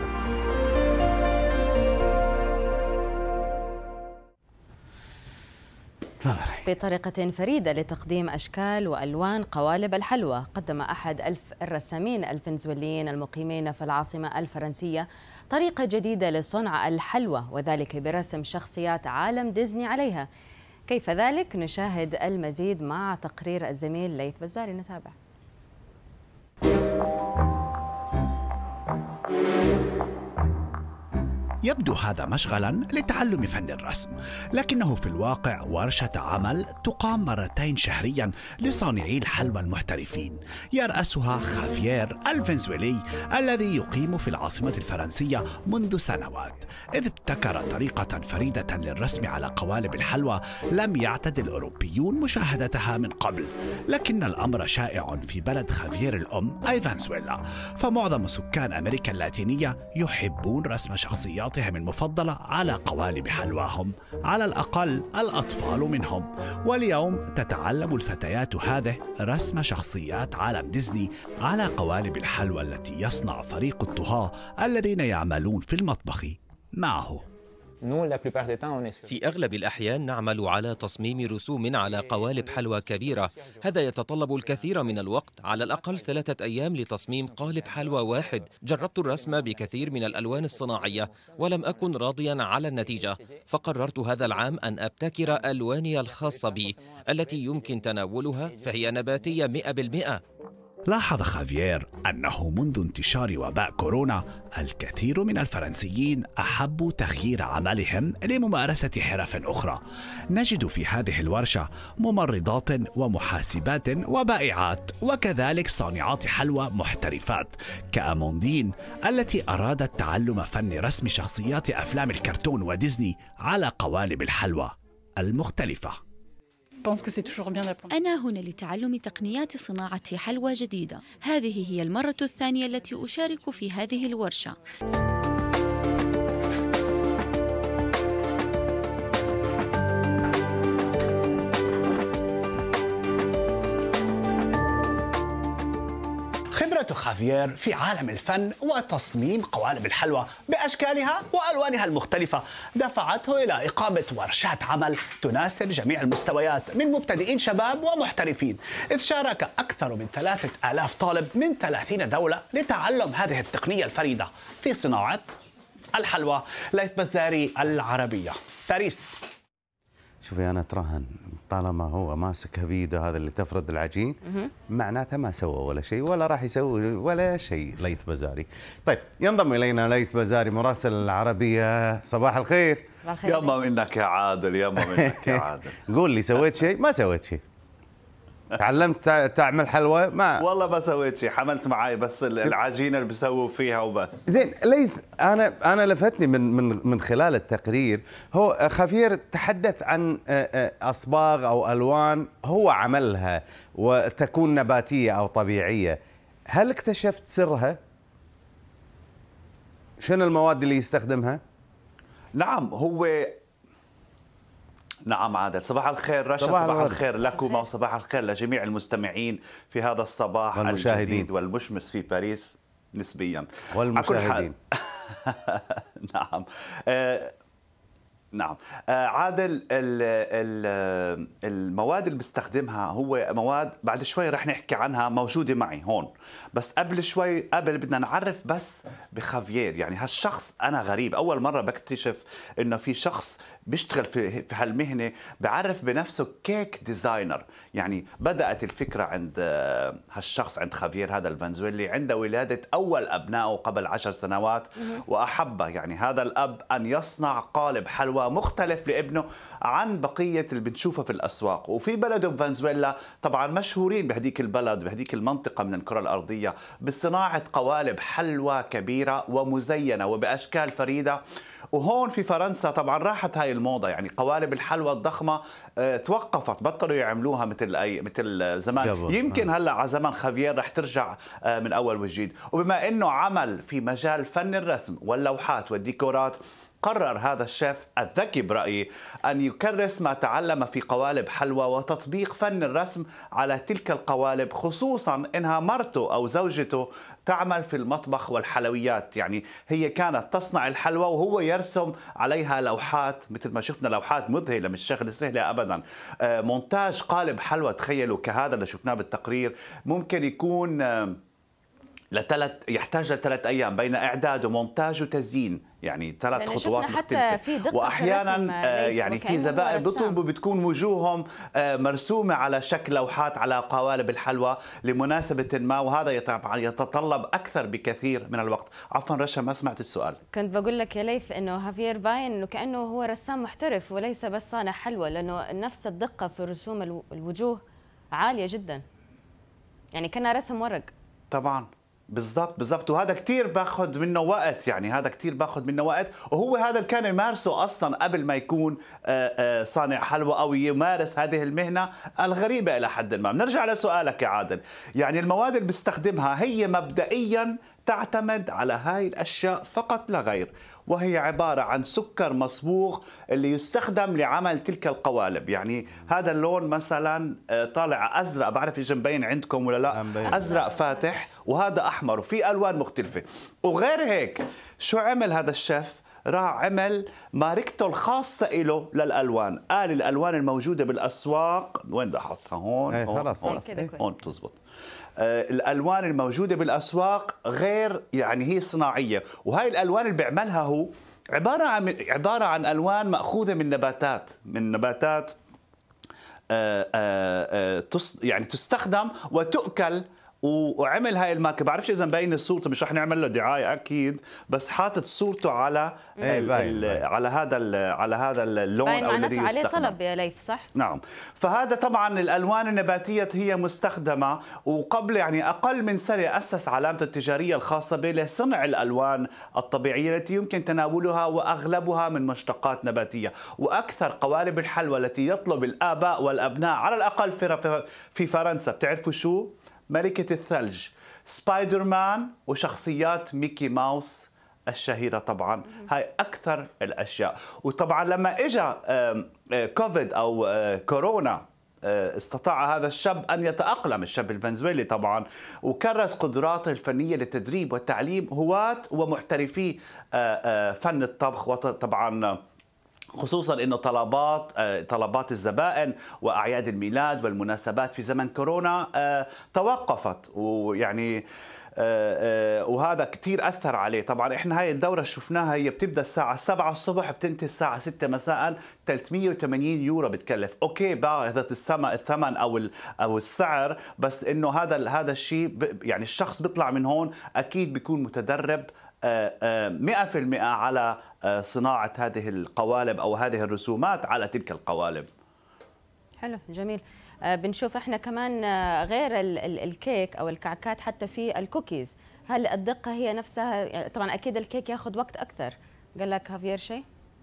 بطريقة فريدة لتقديم أشكال وألوان قوالب الحلوى، قدم أحد ألف الرسامين الفنزويليين المقيمين في العاصمة الفرنسية طريقة جديدة لصنع الحلوى، وذلك برسم شخصيات عالم ديزني عليها. كيف ذلك؟ نشاهد المزيد مع تقرير الزميل ليث بزاري، نتابع. يبدو هذا مشغلا لتعلم فن الرسم، لكنه في الواقع ورشة عمل تقام مرتين شهريا لصانعي الحلوى المحترفين، يرأسها خافيير الفنزويلي الذي يقيم في العاصمة الفرنسية منذ سنوات، إذ ابتكر طريقة فريدة للرسم على قوالب الحلوى لم يعتد الأوروبيون مشاهدتها من قبل. لكن الأمر شائع في بلد خافيير الأم أي فنزويلا، فمعظم سكان أمريكا اللاتينية يحبون رسم شخصياتهم المفضلة على قوالب حلواهم، على الأقل الأطفال منهم. واليوم تتعلم الفتيات هذه رسم شخصيات عالم ديزني على قوالب الحلوى التي يصنع فريق الطهاة الذين يعملون في المطبخ معه. في أغلب الأحيان نعمل على تصميم رسوم على قوالب حلوى كبيرة، هذا يتطلب الكثير من الوقت، على الأقل ثلاثة أيام لتصميم قالب حلوى واحد. جربت الرسم بكثير من الألوان الصناعية ولم أكن راضيا على النتيجة، فقررت هذا العام أن أبتكر ألواني الخاصة بي التي يمكن تناولها، فهي نباتية مئة بالمئة. لاحظ خافيير أنه منذ انتشار وباء كورونا الكثير من الفرنسيين أحبوا تغيير عملهم لممارسة حرف أخرى. نجد في هذه الورشة ممرضات ومحاسبات وبائعات، وكذلك صانعات حلوى محترفات كأموندين التي أرادت تعلم فن رسم شخصيات أفلام الكرتون وديزني على قوالب الحلوى المختلفة. أنا هنا لتعلم تقنيات صناعة حلوى جديدة. هذه هي المرة الثانية التي أشارك في هذه الورشة. خبرة خافيير في عالم الفن وتصميم قوالب الحلوى بأشكالها وألوانها المختلفة دفعته إلى إقامة ورشات عمل تناسب جميع المستويات من مبتدئين شباب ومحترفين، إذ شارك أكثر من ثلاثة آلاف طالب من ثلاثين دولة لتعلم هذه التقنية الفريدة في صناعة الحلوى. ليث بزاري، العربية، باريس. شوفي أنا أترهن طالما هو ماسك بيده هذا اللي تفرد العجين معناته ما سوى ولا شيء ولا راح يسوي ولا شيء ليث بزاري. طيب ينضم إلينا ليث بزاري مراسل العربية. صباح الخير. يما منك يا عادل، يما منك يا عادل. قول لي سويت شيء؟ ما سويت شيء. تعلمت تعمل حلوى؟ ما والله ما سويت شيء، حملت معي بس العجينه اللي بيسووا فيها وبس. زين ليث، انا انا لفتني من من من خلال التقرير، هو خافيير تحدث عن اصباغ او الوان هو عملها وتكون نباتيه او طبيعيه، هل اكتشفت سرها؟ شنو المواد اللي يستخدمها؟ نعم هو نعم عادل. صباح الخير رشا، صباح, صباح الخير لكم وصباح الخير لجميع المستمعين في هذا الصباح الجديد والمشمس في باريس نسبيا والمشاهدين. نعم آه نعم آه عادل ال ال المواد اللي بستخدمها هو مواد بعد شوي رح نحكي عنها موجودة معي هون، بس قبل شوي قبل بدنا نعرف بس بخافيير. يعني هالشخص أنا غريب، أول مرة بكتشف إنه في شخص بيشتغل في في هالمهنة بعرف بنفسه كيك ديزاينر. يعني بدأت الفكرة عند هالشخص عند خافيير هذا الفنزويلي عند ولادة أول أبنائه قبل عشر سنوات، وأحب يعني هذا الأب أن يصنع قالب حلوى مختلف لابنه عن بقية اللي بنشوفها في الأسواق. وفي بلدهم فنزويلا طبعا مشهورين بهديك البلد بهديك المنطقة من الكرة الأرضية بصناعة قوالب حلوى كبيرة ومزينة وبأشكال فريدة. وهون في فرنسا طبعا راحت هاي الموضة، يعني قوالب الحلوى الضخمة اه توقفت، بطلوا يعملوها مثل أي مثل زمان. يمكن هلا على زمان خافيير رح ترجع اه من أول وجديد. وبما إنه عمل في مجال فن الرسم واللوحات والديكورات، قرر هذا الشيف الذكي برأيي أن يكرس ما تعلم في قوالب حلوى وتطبيق فن الرسم على تلك القوالب، خصوصا إنها مرته أو زوجته تعمل في المطبخ والحلويات. يعني هي كانت تصنع الحلوى وهو يرسم عليها لوحات، مثل ما شفنا لوحات مذهلة مش شغلة سهلة أبدا. مونتاج قالب حلوى تخيلوا كهذا اللي شفناه بالتقرير ممكن يكون لثلاث يحتاج لثلاث ايام بين اعداد ومونتاج وتزيين، يعني ثلاث خطوات مختلفه. واحيانا آه يعني في زبائن بيطلبوا بتكون وجوههم آه مرسومه على شكل لوحات على قوالب الحلوى لمناسبه ما، وهذا طبعا يتطلب اكثر بكثير من الوقت. عفوا رشا ما سمعت السؤال. كنت بقول لك يا ليث انه هافير باين انه كانه هو رسام محترف وليس بس صانع حلوى، لانه نفس الدقه في رسوم الوجوه عاليه جدا، يعني كنا رسم ورق. طبعا بالضبط بالضبط، وهذا كثير باخذ منه وقت، يعني هذا كثير باخذ منه وقت، وهو هذا اللي كان يمارسه اصلا قبل ما يكون صانع حلوى او يمارس هذه المهنه الغريبه الى حد ما. بنرجع لسؤالك يا عادل، يعني المواد اللي بيستخدمها هي مبدئيا تعتمد على هاي الاشياء فقط لا غير، وهي عباره عن سكر مصبوغ اللي يستخدم لعمل تلك القوالب. يعني هذا اللون مثلا طالع ازرق، بعرف اذا مبين عندكم ولا لا، ازرق فاتح، وهذا احمر، وفي الوان مختلفه. وغير هيك شو عمل هذا الشيف؟ راح عمل ماركته الخاصة له للألوان، قال الألوان الموجودة بالأسواق، وين بدي أحطها؟ هون ايه هون خلاص هون, خلاص. هون بتزبط. آه الألوان الموجودة بالأسواق غير، يعني هي صناعية، وهي الألوان اللي بيعملها هو عبارة عن عبارة عن ألوان مأخوذة من نباتات من نباتات آه آه آه يعني تستخدم وتؤكل. وعمل هاي الماركه، بعرفش اذا مبين صورته، مش رح نعمل له دعايه اكيد، بس حاطط صورته على ال ال على هذا على هذا اللون او الذي يستخدم. عليه طلب يا ليث صح؟ نعم، فهذا طبعا الالوان النباتيه هي مستخدمه، وقبل يعني اقل من سنه اسس علامته التجاريه الخاصه به لصنع الالوان الطبيعيه التي يمكن تناولها واغلبها من مشتقات نباتيه. واكثر قوالب الحلوى التي يطلب الاباء والابناء على الاقل في في فرنسا، بتعرفوا شو؟ ملكة الثلج، سبايدر مان، وشخصيات ميكي ماوس الشهيرة. طبعا هاي أكثر الأشياء. وطبعا لما إجا كوفيد أو كورونا استطاع هذا الشاب أن يتأقلم، الشاب الفنزويلي طبعا، وكرس قدراته الفنية للتدريب والتعليم هواة ومحترفي فن الطبخ. وطبعا خصوصا انه طلبات طلبات الزبائن واعياد الميلاد والمناسبات في زمن كورونا توقفت، ويعني وهذا كثير اثر عليه. طبعا احنا هاي الدوره شفناها، هي بتبدا الساعه سبعة الصبح بتنتهي الساعه ستة مساء، ثلاثمئة وثمانين يورو بتكلف. اوكي باخذ الثمن او او السعر، بس انه هذا هذا الشيء يعني الشخص بيطلع من هون اكيد بيكون متدرب مئة بالمئة على صناعة هذه القوالب أو هذه الرسومات على تلك القوالب. حلو جميل. بنشوف احنا كمان غير الكيك أو الكعكات حتى في الكوكيز، هل الدقة هي نفسها؟ طبعا أكيد الكيك ياخذ وقت أكثر. قال لك هافير شيء؟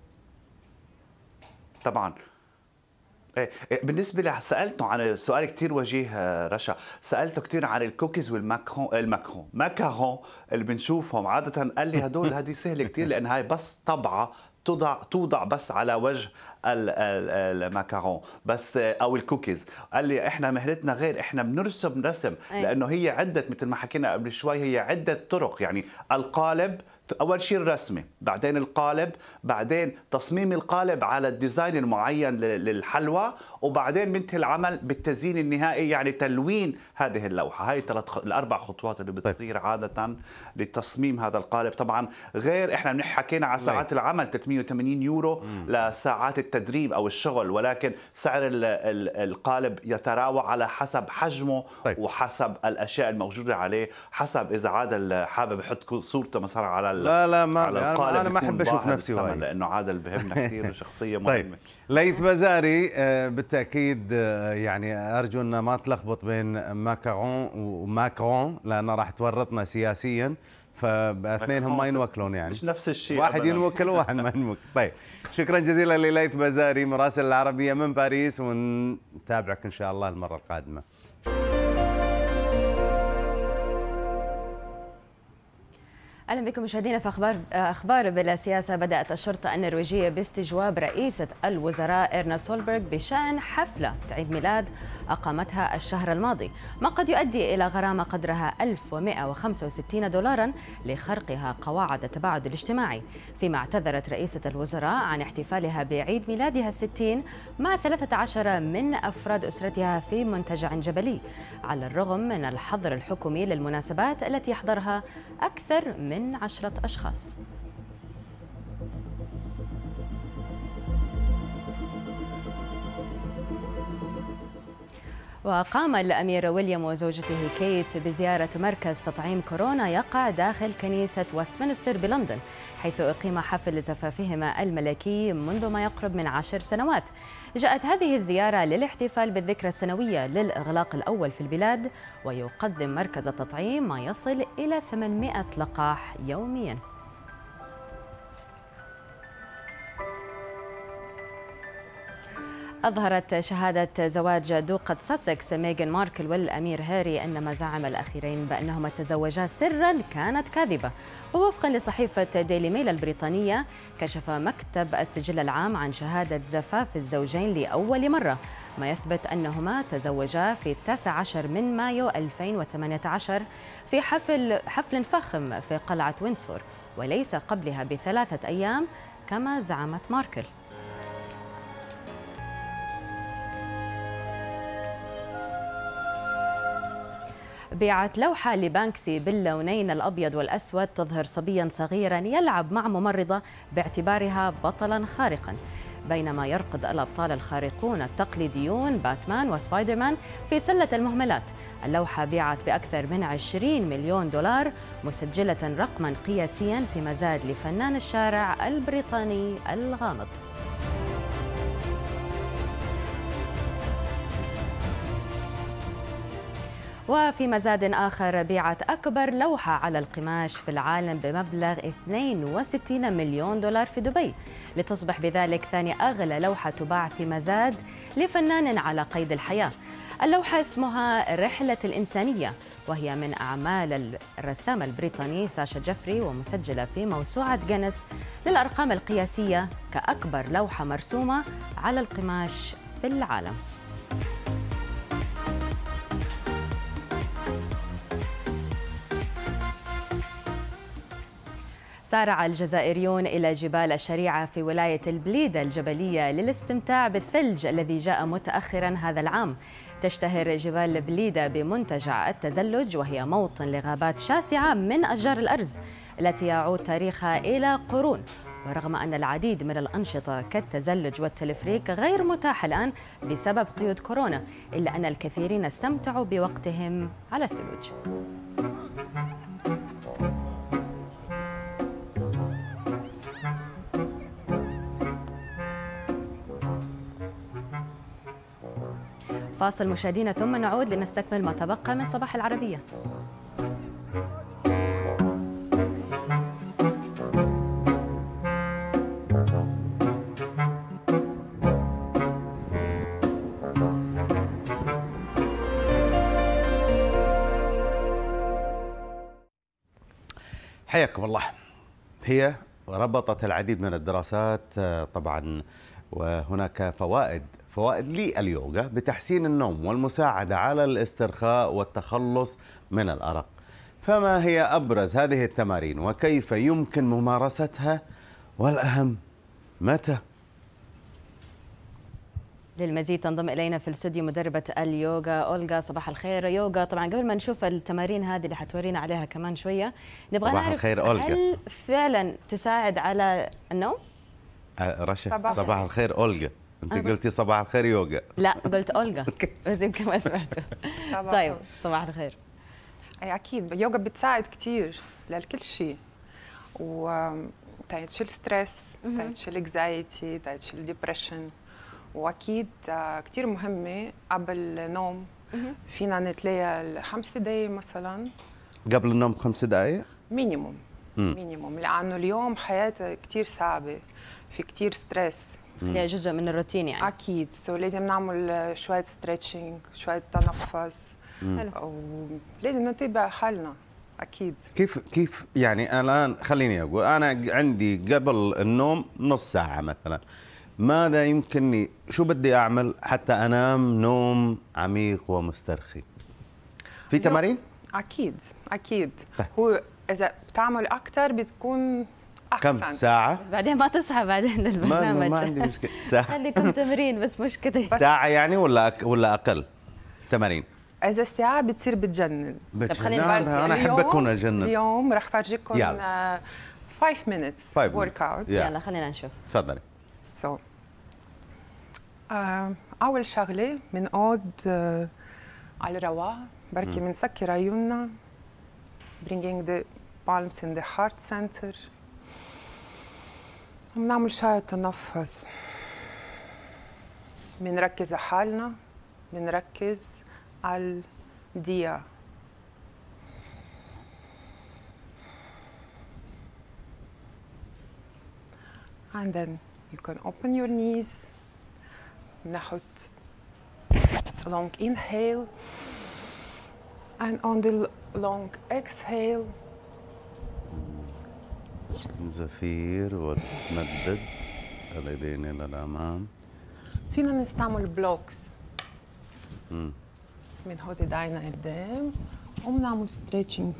طبعا بالنسبة لي سألته عن سؤال كتير وجيه رشا، سألته كتير عن الكوكيز والماكرون الماكرون ماكارون اللي بنشوفهم عادة. قال لي هدول هذه سهلة كتير، لأن هاي بس طبعة توضع توضع بس على وجه الماكارون بس او الكوكيز. قال لي احنا مهنتنا غير، احنا بنرسم رسم، لانه هي عده مثل ما حكينا قبل شوي، هي عده طرق. يعني القالب اول شيء الرسمه، بعدين القالب، بعدين تصميم القالب على الديزاين المعين للحلوى، وبعدين بنتهي العمل بالتزيين النهائي، يعني تلوين هذه اللوحه. هاي الثلاث الاربع خطوات اللي بتصير عاده لتصميم هذا القالب. طبعا غير احنا حكينا على ساعات العمل ثلاثمئة وثمانين يورو مم. لساعات التدريب او الشغل، ولكن سعر القالب يتراوح على حسب حجمه. طيب. وحسب الاشياء الموجوده عليه، حسب اذا عادل حابب يحط صورته مثلا على لا لا ما على القالب، انا ما احب اشوف نفسي وايد، لانه عادل بهمنا كثير وشخصيه مهمه. طيب. ليث بزاري بالتاكيد، يعني ارجو ان ما تلخبط بين ماكارون وماكرون، لانه راح تورطنا سياسيا، فاثنينهم ما ينوكلون، يعني مش نفس الشيء، واحد ينوكل وواحد ما ينوكل. طيب شكرا جزيلا لليث بزاري مراسل العربية من باريس، ونتابعك ان شاء الله المرة القادمة. اهلا بكم مشاهدينا في اخبار اخبار بلا سياسه. بدات الشرطه النرويجيه باستجواب رئيسه الوزراء إيرنا سولبرغ بشان حفله عيد ميلاد أقامتها الشهر الماضي، ما قد يؤدي إلى غرامة قدرها ألف ومئة وخمسة وستين دولاراً لخرقها قواعد التباعد الاجتماعي. فيما اعتذرت رئيسة الوزراء عن احتفالها بعيد ميلادها الستين مع ثلاثة عشر من أفراد أسرتها في منتجع جبلي، على الرغم من الحظر الحكومي للمناسبات التي يحضرها أكثر من عشرة أشخاص. وقام الأمير ويليام وزوجته كيت بزيارة مركز تطعيم كورونا يقع داخل كنيسة وستمنستر بلندن، حيث أقيم حفل زفافهما الملكي منذ ما يقرب من عشر سنوات. جاءت هذه الزيارة للاحتفال بالذكرى السنوية للإغلاق الأول في البلاد، ويقدم مركز التطعيم ما يصل إلى ثمانمئة لقاح يومياً. أظهرت شهادة زواج دوقة ساسكس ميغان ماركل والأمير هاري أن مزاعم الأخيرين بأنهما تزوجا سراً كانت كاذبة. ووفقاً لصحيفة ديلي ميل البريطانية، كشف مكتب السجل العام عن شهادة زفاف الزوجين لأول مرة، ما يثبت أنهما تزوجا في التاسع عشر من مايو ألفين وثمانية عشر في حفل حفل فخم في قلعة ويندسور، وليس قبلها بثلاثة أيام كما زعمت ماركل. بيعت لوحة لبانكسي باللونين الأبيض والأسود تظهر صبياً صغيراً يلعب مع ممرضة باعتبارها بطلاً خارقاً، بينما يرقد الأبطال الخارقون التقليديون باتمان وسبايدرمان في سلة المهملات. اللوحة بيعت بأكثر من عشرين مليون دولار، مسجلة رقماً قياسياً في مزاد لفنان الشارع البريطاني الغامض. وفي مزاد آخر، بيعت أكبر لوحة على القماش في العالم بمبلغ اثنين وستين مليون دولار في دبي، لتصبح بذلك ثاني أغلى لوحة تباع في مزاد لفنان على قيد الحياة. اللوحة اسمها رحلة الإنسانية، وهي من أعمال الرسام البريطاني ساشا جيفري، ومسجلة في موسوعة جينيس للأرقام القياسية كأكبر لوحة مرسومة على القماش في العالم. سارع الجزائريون إلى جبال الشريعة في ولاية البليدة الجبلية للاستمتاع بالثلج الذي جاء متأخراً هذا العام. تشتهر جبال بليدة بمنتجع التزلج، وهي موطن لغابات شاسعة من أشجار الأرز التي يعود تاريخها إلى قرون. ورغم أن العديد من الأنشطة كالتزلج والتلفريك غير متاحة الآن بسبب قيود كورونا، إلا أن الكثيرين استمتعوا بوقتهم على الثلوج. فاصل مشاهدينا، ثم نعود لنستكمل ما تبقى من صباح العربية. حياكم الله. هي ربطت العديد من الدراسات طبعا، وهناك فوائد فوائد لليوغا بتحسين النوم والمساعدة على الاسترخاء والتخلص من الأرق. فما هي أبرز هذه التمارين وكيف يمكن ممارستها، والأهم متى؟ للمزيد تنضم إلينا في الاستوديو مدربة اليوغا أولغا. صباح الخير يوغا. طبعا قبل ما نشوف التمارين هذه اللي حتورينا عليها كمان شوية، نبغى صباح نعرف الخير أولغا. هل فعلا تساعد على النوم؟ رشا صباح صباح الخير أولغا. انت قلتي صباح الخير يوغا. لا قلت أولغا بس يمكن ما سمعته. طيب صباح الخير. اي اكيد اليوغا بتساعد كثير لكل شيء، و تشيل ستريس، تشيل انكزايتي، تشيل ديبرشن، واكيد كثير مهمه قبل النوم. فينا نتلاقى خمس دقائق مثلا قبل النوم، خمس دقائق مينيموم. مينيموم لانه اليوم حياتي كثير صعبه، في كثير ستريس، هي جزء من الروتين يعني. اكيد سو لازم نعمل شويه ستريتشنج، شويه تنفس، ولازم نتابع حالنا. اكيد. كيف كيف يعني الان خليني اقول، انا عندي قبل النوم نص ساعه مثلا، ماذا يمكنني، شو بدي أعمل حتى أنام نوم عميق ومسترخي؟ في تمارين؟ اكيد اكيد. طيب. هو اذا بتعمل اكثر بتكون احسن. كم ساعة؟ بس بعدين ما تصحى بعدين للبرنامج. ما, ما عندي مشكلة. ساعة. خليكم تمرين بس مش كده. ساعة يعني ولا أك... ولا أقل تمارين؟ اذا ساعة بتصير بتجنن. طب خلينا انا احب اكون اجنن. اليوم رح فرجيكم خمس minutes ورك اوت. يلا خلينا نشوف. تفضلي. سو so. uh, اول شغله بنقعد uh, على الرواق، بركي بنسكر عيوننا. bringing the palms in the heart center. بنعمل شوية تنفس. بنركز على حالنا، بنركز على الدقيقة. And then you can open your knees. ناخد a long inhale. And on the long exhale. زفير وتمدد اليدين الى الامام. فينا نستعمل بلوكس. بنحط ايدينا قدام وبنعمل ستريتشنج.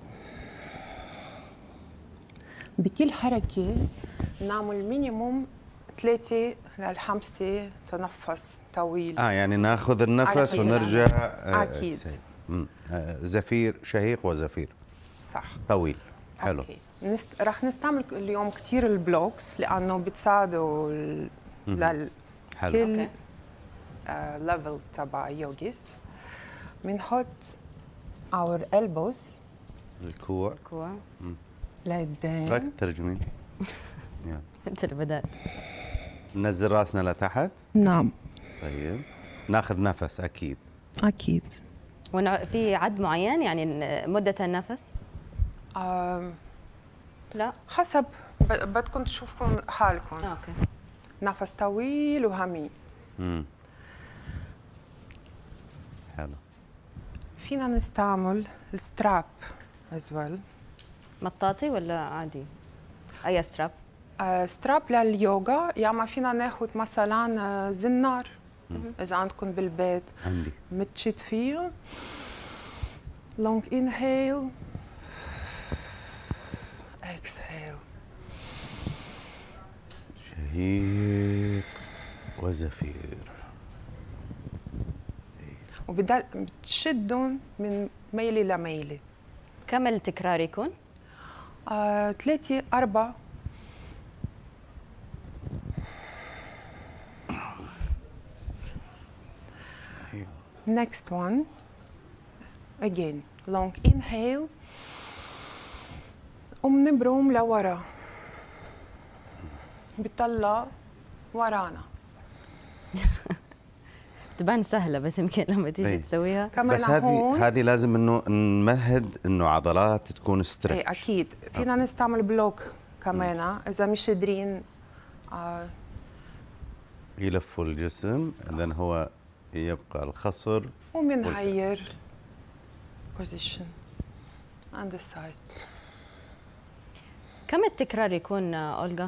بكل حركة نعمل مينيموم ثلاثة لخمسة تنفس طويل. اه يعني ناخذ النفس ونرجع. آه اكيد. آه زفير شهيق وزفير. صح. طويل. حلو. أوكي. نست... رح نستعمل اليوم كثير البلوكس لانه بتساعدوا ال... لل حلو. كل ليفل uh, تبع يوغيس. بنحط our elbows الكوع الكوع لقدام. رايك ترجمين؟ انت اللي بدأت. ننزل راسنا لتحت؟ نعم. طيب ناخذ نفس اكيد. اكيد. ونع... في عد معين يعني مدة النفس؟ آم... لا حسب ب... بدكم تشوفوا حالكم. اوكي. نفس طويل وهمي. امم حلو. فينا نستعمل الستراب as well. مطاطي ولا عادي؟ اي ستراب؟ آه ستراب لليوغا، يا اما فينا ناخذ مثلا آه زنار. مم. اذا عندكم بالبيت. عندي. متشد فيه. long inhale. exhale. شهيق وزفير. وبدل بتشدهم من ميلة لميلة. كم التكرار يكون؟ آه، ثلاثة أربعة. Next one. Again, long inhale. وبنبرم لورا. بتطلع ورانا. تبان سهله بس يمكن لما تيجي تسويها كمان بس هذه هذه لازم انه نمهد انه عضلات تكون ستريتش. ايه اكيد. فينا نستعمل بلوك كمان اذا مش قادرين آه يلفوا الجسم اذا هو يبقى الخصر وبنغير بوزيشن on the side. كم التكرار يكون أولغا؟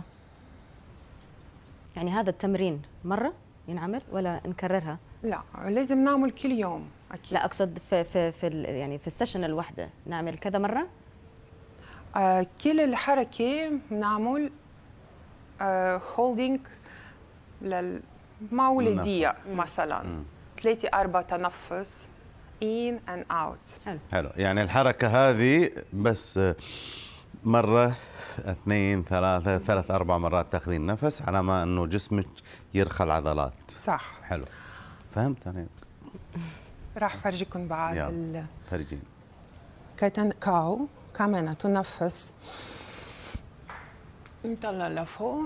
يعني هذا التمرين مرة ينعمل ولا نكررها؟ لا لازم نعمل كل يوم أكيد. لا أقصد في في في يعني في السيشن الواحدة نعمل كذا مرة؟ آه كل الحركة بنعمل آه هولدينج لل معقول دقيقة مثلا مم. ثلاثة أربعة تنفس in and out. حلو. حلو يعني الحركة هذه بس مرة اثنين ثلاثة ثلاث أربع مرات تاخذين نفس على ما إنه جسمك يرخى العضلات. صح. حلو. فهمت أنا. راح فرجيكم بعد ال فرجين. كايتن كاو كمان تنفس. نطلع لفوق.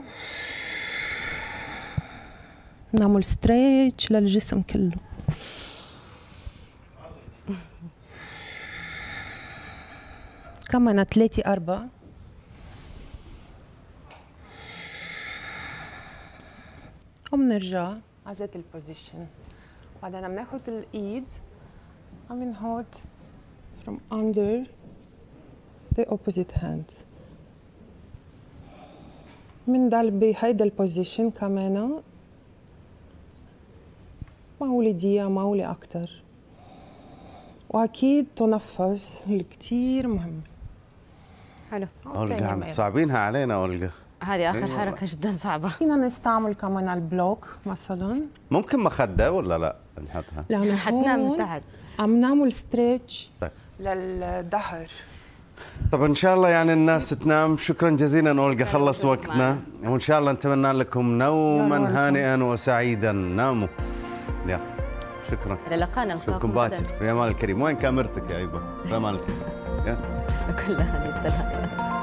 نعمل ستريتش للجسم كله. كمان ثلاثة أربعة. وبنرجع على ذات البوزيشن. بعدين بناخذ الإيد وبنحط from under the opposite hand. بنضل بهيدا البوزيشن كمان معقولة دقيقة معقولة أكتر. وأكيد تنفس اللي كتير مهم. حلو. أولجا عم تصعبينها علينا أولجا. هذه آخر أيوة. حركة جدا صعبة. فينا نستعمل كمان البلوك مثلا. ممكن مخدة ولا لا نحطها؟ لأنه حتنام من تحت. عم نعمل ستريتش طيب. للظهر. طب ان شاء الله يعني الناس تنام. شكرا جزيلا اولجا، خلص وقتنا، وان شاء الله نتمنى لكم نوما هانئا وسعيدا. ناموا. يا شكرا. الى لقانا نلقاكم باكر. في امان الكريم. وين كاميرتك يا ايبه؟ في امان الكريم. كلها هذه الثلاثة.